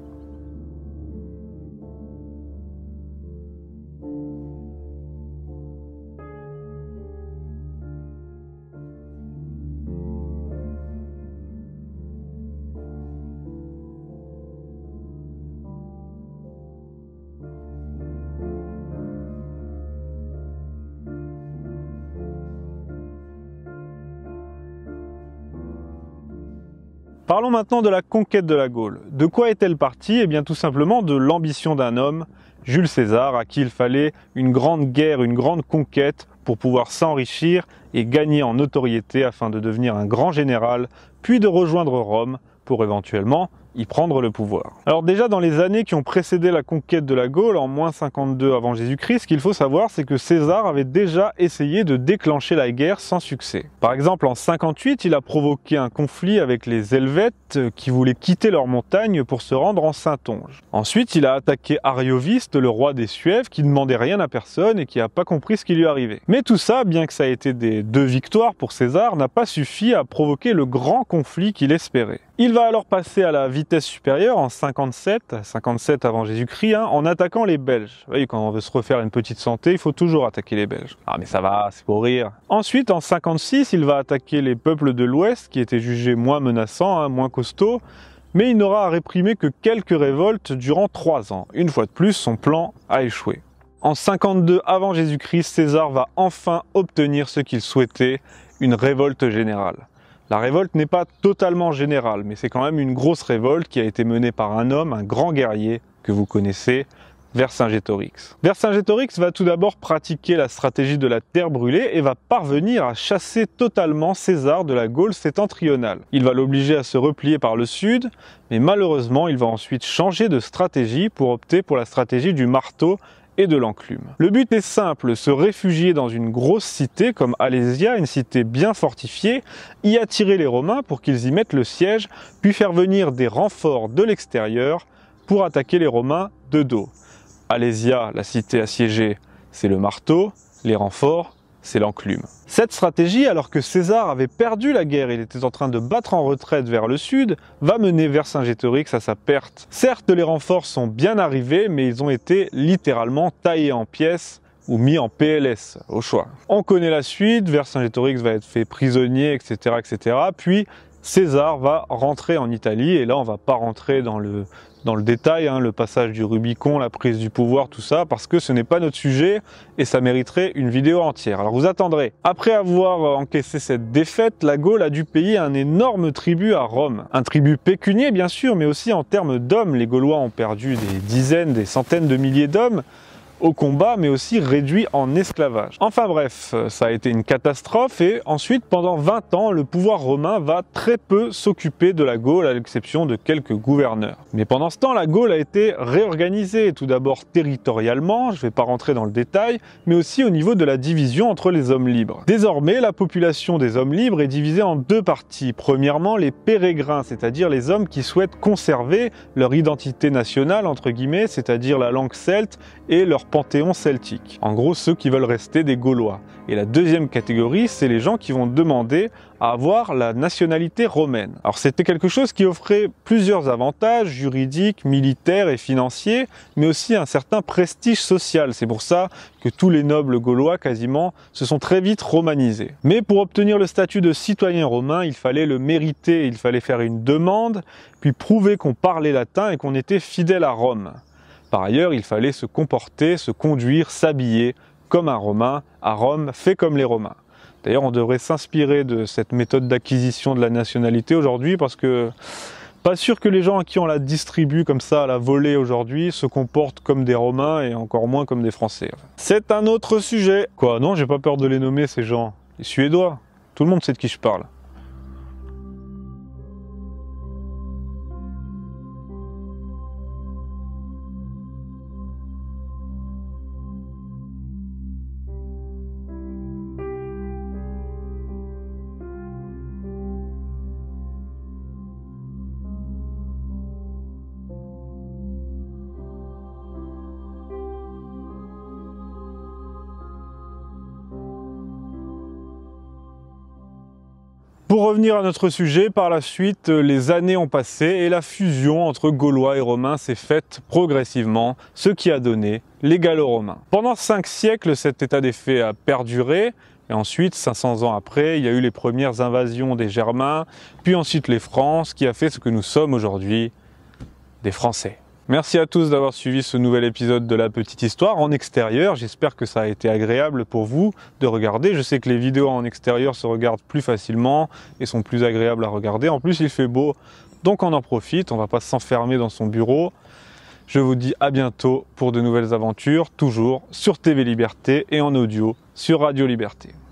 Parlons maintenant de la conquête de la Gaule. De quoi est-elle partie? Eh bien tout simplement de l'ambition d'un homme, Jules César, à qui il fallait une grande guerre, une grande conquête pour pouvoir s'enrichir et gagner en notoriété afin de devenir un grand général, puis de rejoindre Rome pour éventuellement y prendre le pouvoir. Alors déjà dans les années qui ont précédé la conquête de la Gaule, en moins 52 avant Jésus-Christ, ce qu'il faut savoir, c'est que César avait déjà essayé de déclencher la guerre sans succès. Par exemple, en 58, il a provoqué un conflit avec les Helvètes qui voulaient quitter leur montagne pour se rendre en Saintonge. Ensuite, il a attaqué Arioviste, le roi des Suèves, qui ne demandait rien à personne et qui n'a pas compris ce qui lui arrivait. Mais tout ça, bien que ça ait été des deux victoires pour César, n'a pas suffi à provoquer le grand conflit qu'il espérait. Il va alors passer à la vitesse supérieure en 57 avant Jésus-Christ, en attaquant les Belges. Vous voyez, quand on veut se refaire une petite santé, il faut toujours attaquer les Belges. Ah mais ça va, c'est pour rire. Ensuite, en 56, il va attaquer les peuples de l'Ouest, qui étaient jugés moins menaçants, moins costauds, mais il n'aura à réprimer que quelques révoltes durant 3 ans. Une fois de plus, son plan a échoué. En 52 avant Jésus-Christ, César va enfin obtenir ce qu'il souhaitait, une révolte générale. La révolte n'est pas totalement générale, mais c'est quand même une grosse révolte qui a été menée par un homme, un grand guerrier que vous connaissez, Vercingétorix. Vercingétorix va tout d'abord pratiquer la stratégie de la terre brûlée et va parvenir à chasser totalement César de la Gaule septentrionale. Il va l'obliger à se replier par le sud, mais malheureusement il va ensuite changer de stratégie pour opter pour la stratégie du marteau et de l'enclume. Le but est simple, se réfugier dans une grosse cité comme Alésia, une cité bien fortifiée, y attirer les Romains pour qu'ils y mettent le siège, puis faire venir des renforts de l'extérieur pour attaquer les Romains de dos. Alésia, la cité assiégée, c'est le marteau, les renforts, c'est l'enclume. Cette stratégie, alors que César avait perdu la guerre, il était en train de battre en retraite vers le sud, va mener Vercingétorix à sa perte. Certes, les renforts sont bien arrivés, mais ils ont été littéralement taillés en pièces ou mis en PLS, au choix. On connaît la suite, Vercingétorix va être fait prisonnier, etc., etc. Puis César va rentrer en Italie, et là on va pas rentrer dans le détail, le passage du Rubicon, la prise du pouvoir, tout ça, parce que ce n'est pas notre sujet et ça mériterait une vidéo entière. Alors vous attendrez. Après avoir encaissé cette défaite, la Gaule a dû payer un énorme tribut à Rome. Un tribut pécunier bien sûr, mais aussi en termes d'hommes. Les Gaulois ont perdu des dizaines, des centaines de milliers d'hommes au combat, mais aussi réduits en esclavage. Enfin bref, ça a été une catastrophe et ensuite, pendant 20 ans, le pouvoir romain va très peu s'occuper de la Gaule, à l'exception de quelques gouverneurs. Mais pendant ce temps, la Gaule a été réorganisée, tout d'abord territorialement, je ne vais pas rentrer dans le détail, mais aussi au niveau de la division entre les hommes libres. Désormais, la population des hommes libres est divisée en deux parties. Premièrement, les pérégrins, c'est-à-dire les hommes qui souhaitent conserver leur identité nationale, entre guillemets, c'est-à-dire la langue celte et leur panthéon celtique. En gros, ceux qui veulent rester des Gaulois. Et la deuxième catégorie, c'est les gens qui vont demander à avoir la nationalité romaine. Alors c'était quelque chose qui offrait plusieurs avantages juridiques, militaires et financiers, mais aussi un certain prestige social. C'est pour ça que tous les nobles gaulois, quasiment, se sont très vite romanisés. Mais pour obtenir le statut de citoyen romain, il fallait le mériter, il fallait faire une demande, puis prouver qu'on parlait latin et qu'on était fidèle à Rome. Par ailleurs, il fallait se comporter, se conduire, s'habiller comme un Romain, à Rome, fait comme les Romains. D'ailleurs, on devrait s'inspirer de cette méthode d'acquisition de la nationalité aujourd'hui parce que pas sûr que les gens à qui on la distribue comme ça à la volée aujourd'hui se comportent comme des Romains et encore moins comme des Français. C'est un autre sujet. Quoi, non, j'ai pas peur de les nommer ces gens. Les Suédois. Tout le monde sait de qui je parle. Pour revenir à notre sujet, par la suite, les années ont passé et la fusion entre Gaulois et Romains s'est faite progressivement, ce qui a donné les Gallo-Romains. Pendant 5 siècles, cet état des faits a perduré, et ensuite, 500 ans après, il y a eu les premières invasions des Germains, puis ensuite les Francs, ce qui a fait ce que nous sommes aujourd'hui, des Français. Merci à tous d'avoir suivi ce nouvel épisode de La Petite Histoire en extérieur. J'espère que ça a été agréable pour vous de regarder. Je sais que les vidéos en extérieur se regardent plus facilement et sont plus agréables à regarder. En plus, il fait beau, donc on en profite. On ne va pas s'enfermer dans son bureau. Je vous dis à bientôt pour de nouvelles aventures, toujours sur TV Liberté et en audio sur Radio Liberté.